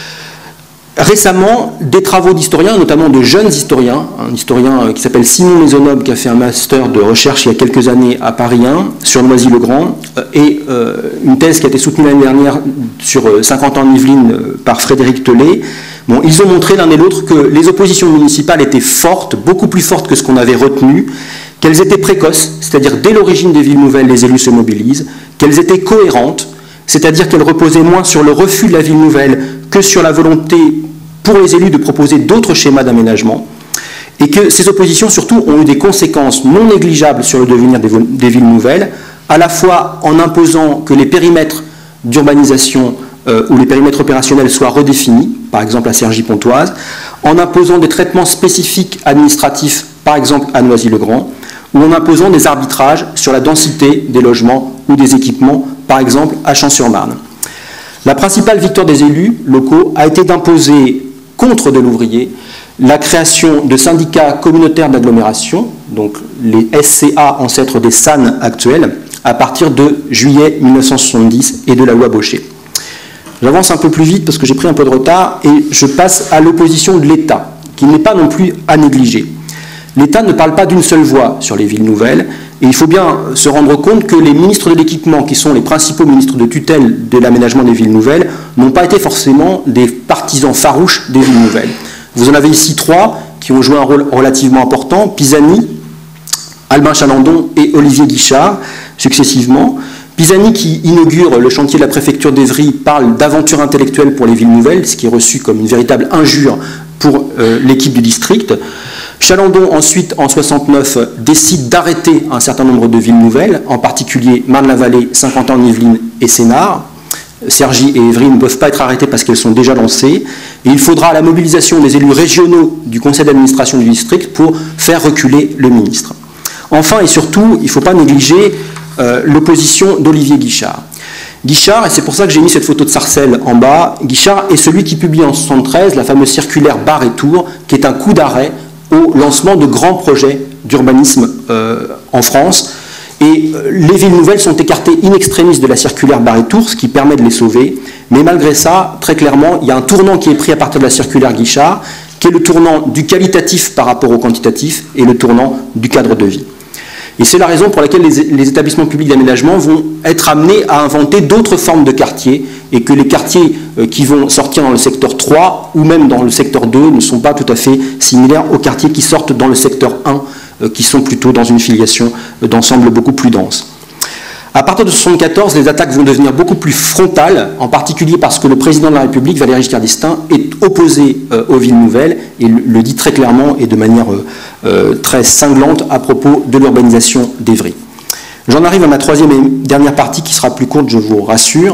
Récemment, des travaux d'historiens, notamment de jeunes historiens, un historien qui s'appelle Simon Maisonneuve, qui a fait un master de recherche il y a quelques années à Paris un, sur Noisy-le-Grand, et euh, une thèse qui a été soutenue l'année dernière sur cinquante ans en Yvelines par Frédéric Telet. Bon, ils ont montré l'un et l'autre que les oppositions municipales étaient fortes, beaucoup plus fortes que ce qu'on avait retenu, qu'elles étaient précoces, c'est-à-dire dès l'origine des villes nouvelles, les élus se mobilisent, qu'elles étaient cohérentes, c'est-à-dire qu'elles reposaient moins sur le refus de la ville nouvelle que sur la volonté pour les élus de proposer d'autres schémas d'aménagement, et que ces oppositions surtout ont eu des conséquences non négligeables sur le devenir des, des villes nouvelles, à la fois en imposant que les périmètres d'urbanisation euh, ou les périmètres opérationnels soient redéfinis, par exemple à Cergy-Pontoise, en imposant des traitements spécifiques administratifs, par exemple à Noisy-le-Grand, ou en imposant des arbitrages sur la densité des logements ou des équipements, par exemple à Champs-sur-Marne. La principale victoire des élus locaux a été d'imposer, contre de l'ouvrier, la création de syndicats communautaires d'agglomération, donc les S C A, ancêtres des S A N actuels, à partir de juillet mille neuf cent soixante-dix et de la loi Baucher. J'avance un peu plus vite parce que j'ai pris un peu de retard et je passe à l'opposition de l'État, qui n'est pas non plus à négliger. L'État ne parle pas d'une seule voix sur les villes nouvelles, et il faut bien se rendre compte que les ministres de l'équipement, qui sont les principaux ministres de tutelle de l'aménagement des villes nouvelles, n'ont pas été forcément des partisans farouches des villes nouvelles. Vous en avez ici trois qui ont joué un rôle relativement important, Pisani, Albin Chalandon et Olivier Guichard, successivement. Pisani, qui inaugure le chantier de la préfecture d'Évry, parle d'aventure intellectuelle pour les villes nouvelles, ce qui est reçu comme une véritable injure pour euh, l'équipe du district. Chalandon, ensuite, en soixante-neuf, décide d'arrêter un certain nombre de villes nouvelles, en particulier Marne-la-Vallée, cinquante ans en Yvelines et Sénart. Cergy et Évry ne peuvent pas être arrêtées parce qu'elles sont déjà lancées. Et il faudra la mobilisation des élus régionaux du conseil d'administration du district pour faire reculer le ministre. Enfin et surtout, il ne faut pas négliger euh, l'opposition d'Olivier Guichard. Guichard, et c'est pour ça que j'ai mis cette photo de Sarcelles en bas, Guichard est celui qui publie en soixante-treize la fameuse circulaire Bar et Tour, qui est un coup d'arrêt au lancement de grands projets d'urbanisme euh, en France. Et euh, les villes nouvelles sont écartées in extremis de la circulaire Bar et Tour, ce qui permet de les sauver. Mais malgré ça, très clairement, il y a un tournant qui est pris à partir de la circulaire Guichard, qui est le tournant du qualitatif par rapport au quantitatif et le tournant du cadre de vie. Et c'est la raison pour laquelle les, les établissements publics d'aménagement vont être amenés à inventer d'autres formes de quartiers et que les quartiers euh, qui vont sortir dans le secteur trois ou même dans le secteur deux ne sont pas tout à fait similaires aux quartiers qui sortent dans le secteur un, euh, qui sont plutôt dans une filiation euh, d'ensemble beaucoup plus dense. À partir de mille neuf cent soixante-quatorze, les attaques vont devenir beaucoup plus frontales, en particulier parce que le président de la République, Valéry Giscard d'Estaing, est opposé euh, aux villes nouvelles et le, le dit très clairement et de manière euh, euh, très cinglante à propos de l'urbanisation d'Évry. J'en arrive à ma troisième et dernière partie qui sera plus courte, je vous rassure.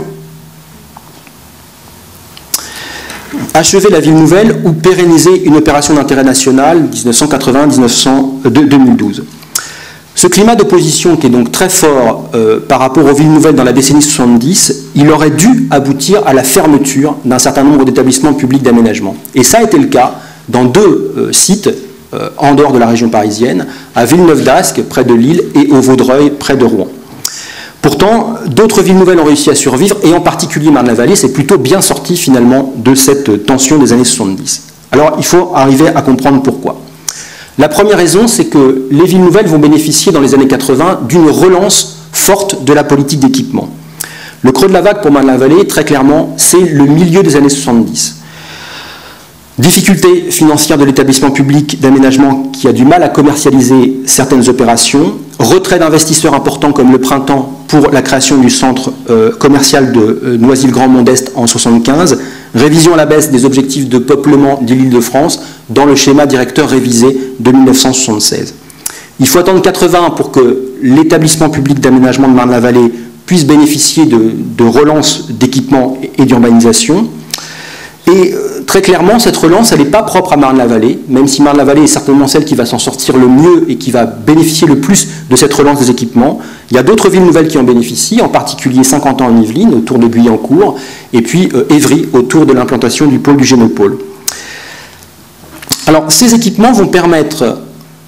Achever la ville nouvelle ou pérenniser une opération d'intérêt national mille neuf cent quatre-vingts à deux mille douze. Ce climat d'opposition qui est donc très fort euh, par rapport aux villes nouvelles dans la décennie soixante-dix, il aurait dû aboutir à la fermeture d'un certain nombre d'établissements publics d'aménagement. Et ça a été le cas dans deux euh, sites euh, en dehors de la région parisienne, à Villeneuve-d'Ascq, près de Lille, et au Vaudreuil, près de Rouen. Pourtant, d'autres villes nouvelles ont réussi à survivre, et en particulier Marne-la-Vallée s'est plutôt bien sorti finalement de cette tension des années soixante-dix. Alors il faut arriver à comprendre pourquoi. La première raison, c'est que les villes nouvelles vont bénéficier dans les années quatre-vingts d'une relance forte de la politique d'équipement. Le creux de la vague pour Marne-la-Vallée, très clairement, c'est le milieu des années soixante-dix. Difficulté financière de l'établissement public d'aménagement qui a du mal à commercialiser certaines opérations, retrait d'investisseurs importants comme le Printemps pour la création du centre euh, commercial de euh, Noisy-le-Grand-Mont-d'Est en soixante-quinze, révision à la baisse des objectifs de peuplement de l'Île-de-France dans le schéma directeur révisé de mille neuf cent soixante-seize. Il faut attendre quatre-vingts pour que l'établissement public d'aménagement de Marne-la-Vallée puisse bénéficier de, de relance d'équipement et d'urbanisation. Et euh, très clairement, cette relance, elle n'est pas propre à Marne-la-Vallée, même si Marne-la-Vallée est certainement celle qui va s'en sortir le mieux et qui va bénéficier le plus de cette relance des équipements. Il y a d'autres villes nouvelles qui en bénéficient, en particulier Saint-Quentin en Yvelines, autour de Guyancourt, et puis euh, Évry, autour de l'implantation du pôle du Génopôle. Alors, ces équipements vont permettre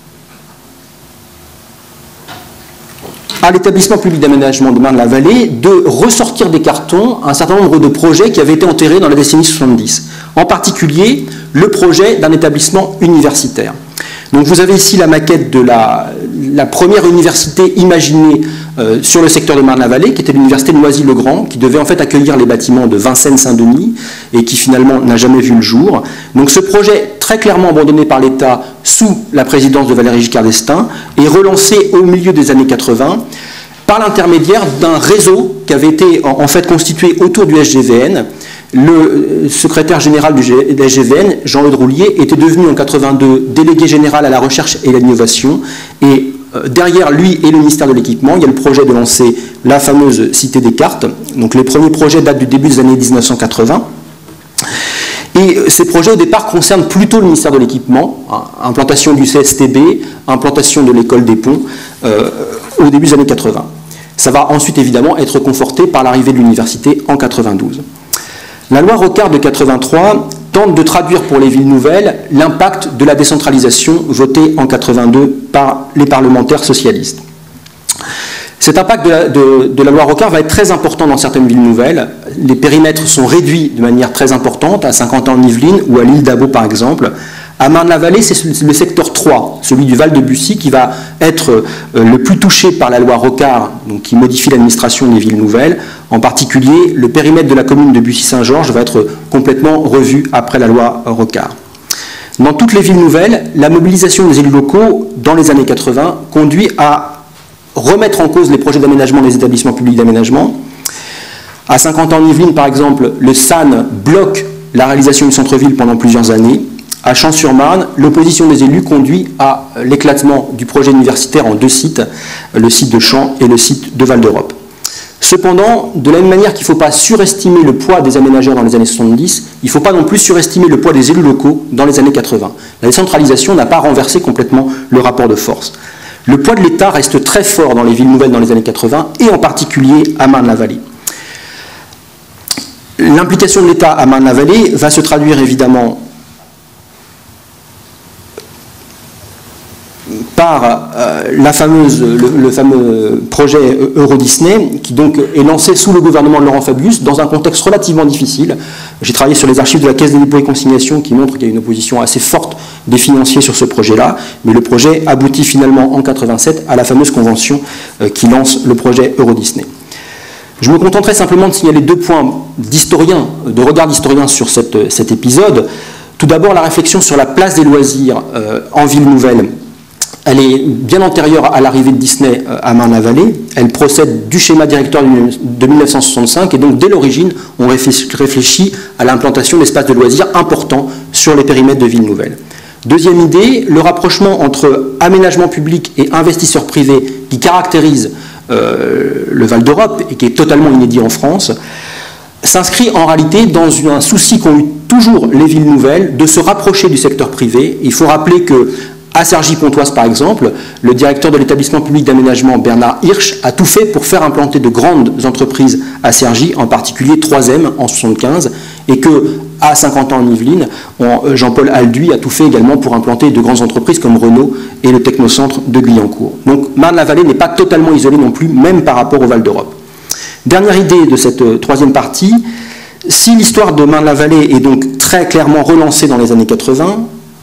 à l'établissement public d'aménagement de Marne-la-Vallée de ressortir des cartons un certain nombre de projets qui avaient été enterrés dans la décennie soixante-dix. En particulier, le projet d'un établissement universitaire. Donc vous avez ici la maquette de la, la première université imaginée euh, sur le secteur de Marne-la-Vallée, qui était l'université de Noisy-le-Grand, qui devait en fait accueillir les bâtiments de Vincennes-Saint-Denis et qui finalement n'a jamais vu le jour. Donc ce projet, très clairement abandonné par l'État sous la présidence de Valéry Giscard d'Estaing, est relancé au milieu des années quatre-vingts par l'intermédiaire d'un réseau qui avait été en, en fait constitué autour du S G V N. Le secrétaire général du S G V N, Jean-Eudes Roulier, était devenu en quatre-vingt-deux délégué général à la recherche et à l'innovation. Et euh, derrière lui et le ministère de l'Équipement, il y a le projet de lancer la fameuse Cité des Cartes. Donc les premiers projets datent du début des années mille neuf cent quatre-vingts. Et ces projets, au départ, concernent plutôt le ministère de l'Équipement, hein, implantation du C S T B, implantation de l'école des ponts, euh, au début des années quatre-vingts. Ça va ensuite, évidemment, être conforté par l'arrivée de l'université en quatre-vingt-douze. La loi Rocard de quatre-vingt-trois tente de traduire pour les villes nouvelles l'impact de la décentralisation votée en quatre-vingt-deux par les parlementaires socialistes. Cet impact de la, de, de la loi Rocard va être très important dans certaines villes nouvelles. Les périmètres sont réduits de manière très importante, à Saint-Quentin-en-Yvelines ou à l'île d'Abo par exemple. À Marne-la-Vallée, c'est le secteur trois, celui du Val-de-Bussy, qui va être le plus touché par la loi Rocard, donc qui modifie l'administration des villes nouvelles. En particulier, le périmètre de la commune de Bussy-Saint-Georges va être complètement revu après la loi Rocard. Dans toutes les villes nouvelles, la mobilisation des élus locaux dans les années quatre-vingts conduit à remettre en cause les projets d'aménagement des établissements publics d'aménagement. À Saint-Quentin-en-Yvelines, par exemple, le S A N bloque la réalisation du centre-ville pendant plusieurs années. À Champs-sur-Marne, l'opposition des élus conduit à l'éclatement du projet universitaire en deux sites, le site de Champs et le site de Val d'Europe. Cependant, de la même manière qu'il ne faut pas surestimer le poids des aménageurs dans les années soixante-dix, il ne faut pas non plus surestimer le poids des élus locaux dans les années quatre-vingts. La décentralisation n'a pas renversé complètement le rapport de force. Le poids de l'État reste très fort dans les villes nouvelles dans les années quatre-vingts, et en particulier à Marne-la-Vallée. L'implication de l'État à Marne-la-Vallée va se traduire évidemment par euh, la fameuse, le, le fameux projet Euro-Disney, qui donc est lancé sous le gouvernement de Laurent Fabius, dans un contexte relativement difficile. J'ai travaillé sur les archives de la Caisse des dépôts et consignations qui montrent qu'il y a une opposition assez forte des financiers sur ce projet-là, mais le projet aboutit finalement en quatre-vingt-sept à la fameuse convention euh, qui lance le projet Euro-Disney. Je me contenterai simplement de signaler deux points d'historien, de regard d'historien sur cette, cet épisode. Tout d'abord, la réflexion sur la place des loisirs euh, en ville nouvelle. Elle est bien antérieure à l'arrivée de Disney à Marne-la-Vallée. Elle procède du schéma directeur de mille neuf cent soixante-cinq et donc dès l'origine, on réfléchit à l'implantation d'espaces de loisirs importants sur les périmètres de villes nouvelles. Deuxième idée, le rapprochement entre aménagement public et investisseurs privés qui caractérise euh, le Val d'Europe et qui est totalement inédit en France, s'inscrit en réalité dans un souci qu'ont eu toujours les villes nouvelles de se rapprocher du secteur privé. Il faut rappeler que À Cergy-Pontoise, par exemple, le directeur de l'établissement public d'aménagement, Bernard Hirsch, a tout fait pour faire implanter de grandes entreprises à Cergy, en particulier trois M en soixante-quinze, et que, à cinquante ans en Yvelines, Jean-Paul Alduy a tout fait également pour implanter de grandes entreprises comme Renault et le Technocentre de Guyancourt. Donc Marne-la-Vallée n'est pas totalement isolée non plus, même par rapport au Val d'Europe. Dernière idée de cette euh, troisième partie, si l'histoire de Marne-la-Vallée est donc très clairement relancée dans les années quatre-vingts,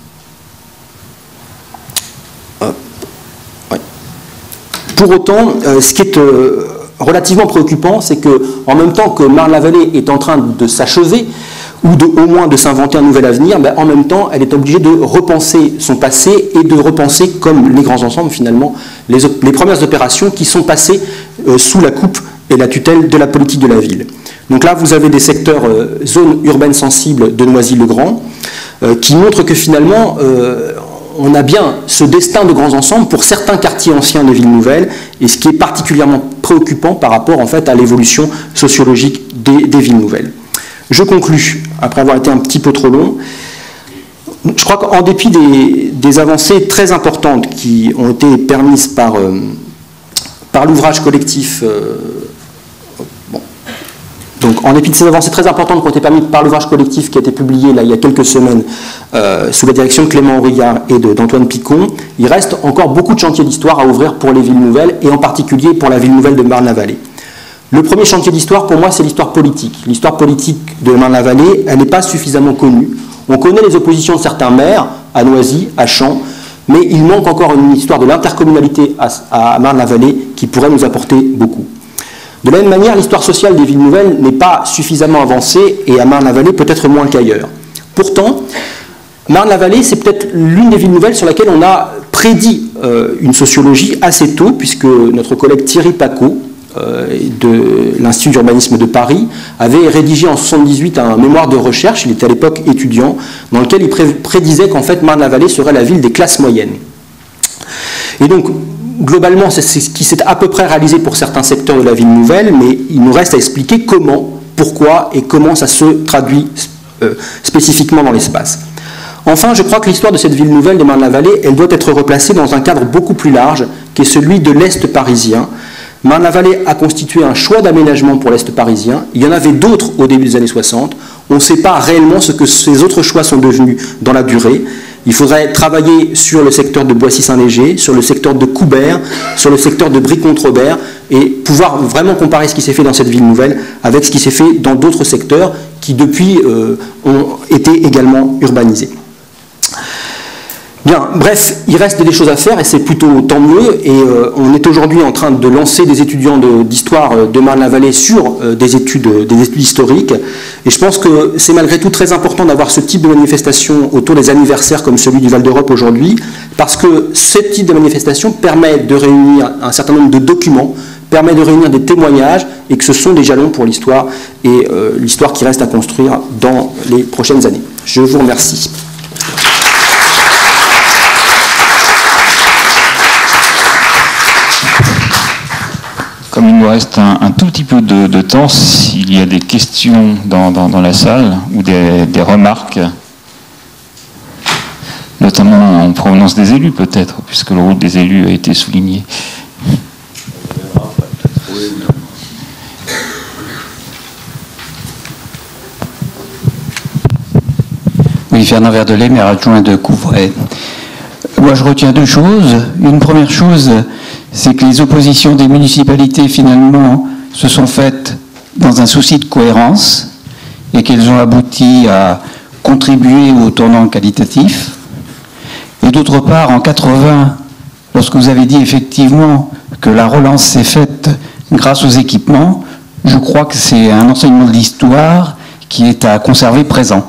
pour autant, euh, ce qui est euh, relativement préoccupant, c'est que, en même temps que Marne-la-Vallée est en train de s'achever, ou de, au moins de s'inventer un nouvel avenir, ben, en même temps, elle est obligée de repenser son passé et de repenser, comme les grands ensembles finalement, les, les premières opérations qui sont passées euh, sous la coupe et la tutelle de la politique de la ville. Donc là, vous avez des secteurs, euh, zones urbaines sensibles de Noisy-le-Grand, euh, qui montrent que finalement, euh, on a bien ce destin de grands ensembles pour certains quartiers anciens de villes nouvelles, et ce qui est particulièrement préoccupant par rapport en fait, à l'évolution sociologique des, des villes nouvelles. Je conclus, après avoir été un petit peu trop long. Je crois qu'en dépit des, des avancées très importantes qui ont été permises par, euh, par l'ouvrage collectif, euh, bon. Donc, en dépit de ces avancées très importantes qui ont été permises par l'ouvrage collectif qui a été publié là, il y a quelques semaines euh, sous la direction de Clément Aurillard et d'Antoine Picon, il reste encore beaucoup de chantiers d'histoire à ouvrir pour les villes nouvelles et en particulier pour la ville nouvelle de Marne-la-Vallée. Le premier chantier d'histoire, pour moi, c'est l'histoire politique. L'histoire politique de Marne-la-Vallée, elle n'est pas suffisamment connue. On connaît les oppositions de certains maires, à Noisy, à Champs, mais il manque encore une histoire de l'intercommunalité à, à Marne-la-Vallée qui pourrait nous apporter beaucoup. De la même manière, l'histoire sociale des villes nouvelles n'est pas suffisamment avancée et à Marne-la-Vallée peut-être moins qu'ailleurs. Pourtant, Marne-la-Vallée, c'est peut-être l'une des villes nouvelles sur laquelle on a prédit euh, une sociologie assez tôt, puisque notre collègue Thierry Pacaud, de l'Institut d'urbanisme de Paris, avait rédigé en mille neuf cent soixante-dix-huit un mémoire de recherche, il était à l'époque étudiant, dans lequel il prédisait qu'en fait Marne-la-Vallée serait la ville des classes moyennes. Et donc, globalement, c'est ce qui s'est à peu près réalisé pour certains secteurs de la ville nouvelle, mais il nous reste à expliquer comment, pourquoi et comment ça se traduit euh, spécifiquement dans l'espace. Enfin, je crois que l'histoire de cette ville nouvelle de Marne-la-Vallée, elle doit être replacée dans un cadre beaucoup plus large, qui est celui de l'Est parisien. Marne-la-Vallée a constitué un choix d'aménagement pour l'Est parisien. Il y en avait d'autres au début des années soixante. On ne sait pas réellement ce que ces autres choix sont devenus dans la durée. Il faudrait travailler sur le secteur de Boissy-Saint-Léger, sur le secteur de Coubert, sur le secteur de Brie-Contrebert, et pouvoir vraiment comparer ce qui s'est fait dans cette ville nouvelle avec ce qui s'est fait dans d'autres secteurs qui, depuis, euh, ont été également urbanisés. Bien, bref, il reste des choses à faire et c'est plutôt tant mieux. Et euh, on est aujourd'hui en train de lancer des étudiants d'histoire de, de Marne-la-Vallée sur euh, des, études, des études historiques. Et je pense que c'est malgré tout très important d'avoir ce type de manifestation autour des anniversaires comme celui du Val d'Europe aujourd'hui, parce que ce type de manifestation permet de réunir un certain nombre de documents, permet de réunir des témoignages et que ce sont des jalons pour l'histoire et euh, l'histoire qui reste à construire dans les prochaines années. Je vous remercie. Comme il nous reste un, un tout petit peu de, de temps, s'il y a des questions dans, dans, dans la salle ou des, des remarques, notamment en provenance des élus peut-être, puisque le rôle des élus a été souligné. Oui, Fernand Verdelet, maire adjoint de Couvray. Moi, je retiens deux choses. Une première chose, c'est que les oppositions des municipalités, finalement, se sont faites dans un souci de cohérence et qu'elles ont abouti à contribuer au tournant qualitatif. Et d'autre part, en quatre-vingts, lorsque vous avez dit effectivement que la relance s'est faite grâce aux équipements, je crois que c'est un enseignement de l'histoire qui est à conserver présent.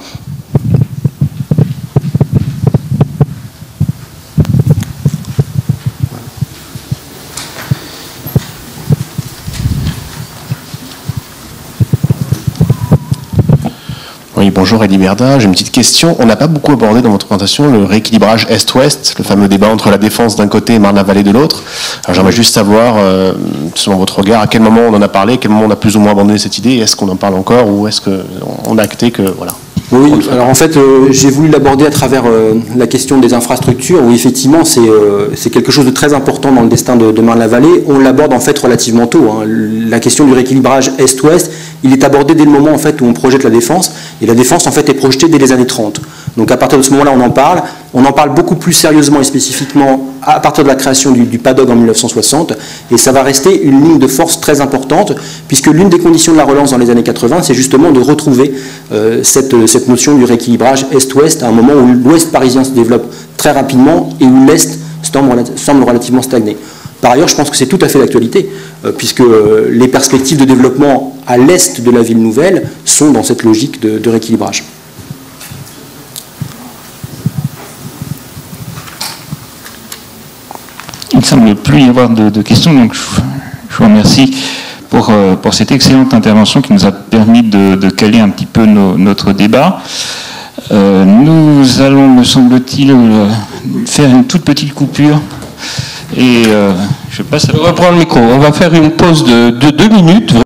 Oui, bonjour Elie Berda, j'ai une petite question. On n'a pas beaucoup abordé dans votre présentation le rééquilibrage Est-Ouest, le fameux débat entre la Défense d'un côté et Marne-la-Vallée de l'autre. Alors j'aimerais juste savoir, euh, selon votre regard, à quel moment on en a parlé, à quel moment on a plus ou moins abandonné cette idée, est-ce qu'on en parle encore ou est-ce qu'on a acté que... Voilà. Oui, alors en fait, euh, j'ai voulu l'aborder à travers euh, la question des infrastructures, où effectivement c'est euh, c'est quelque chose de très important dans le destin de, de Marne-la-Vallée. On l'aborde en fait relativement tôt. Hein. La question du rééquilibrage est-ouest, il est abordé dès le moment en fait où on projette la défense, et la défense en fait est projetée dès les années trente. Donc à partir de ce moment-là, on en parle. On en parle beaucoup plus sérieusement et spécifiquement à partir de la création du, du P A D O G en mille neuf cent soixante, et ça va rester une ligne de force très importante, puisque l'une des conditions de la relance dans les années quatre-vingts, c'est justement de retrouver euh, cette, cette notion du rééquilibrage est-ouest à un moment où l'ouest parisien se développe très rapidement et où l'est semble relativement stagné. Par ailleurs, je pense que c'est tout à fait d'actualité, euh, puisque euh, les perspectives de développement à l'est de la ville nouvelle sont dans cette logique de, de rééquilibrage. Il ne semble plus y avoir de, de questions, donc je, je vous remercie pour, euh, pour cette excellente intervention qui nous a permis de, de caler un petit peu nos, notre débat. Euh, nous allons, me semble-t-il, euh, faire une toute petite coupure et euh, je passe à... Je reprends le micro. On va faire une pause de, de deux minutes.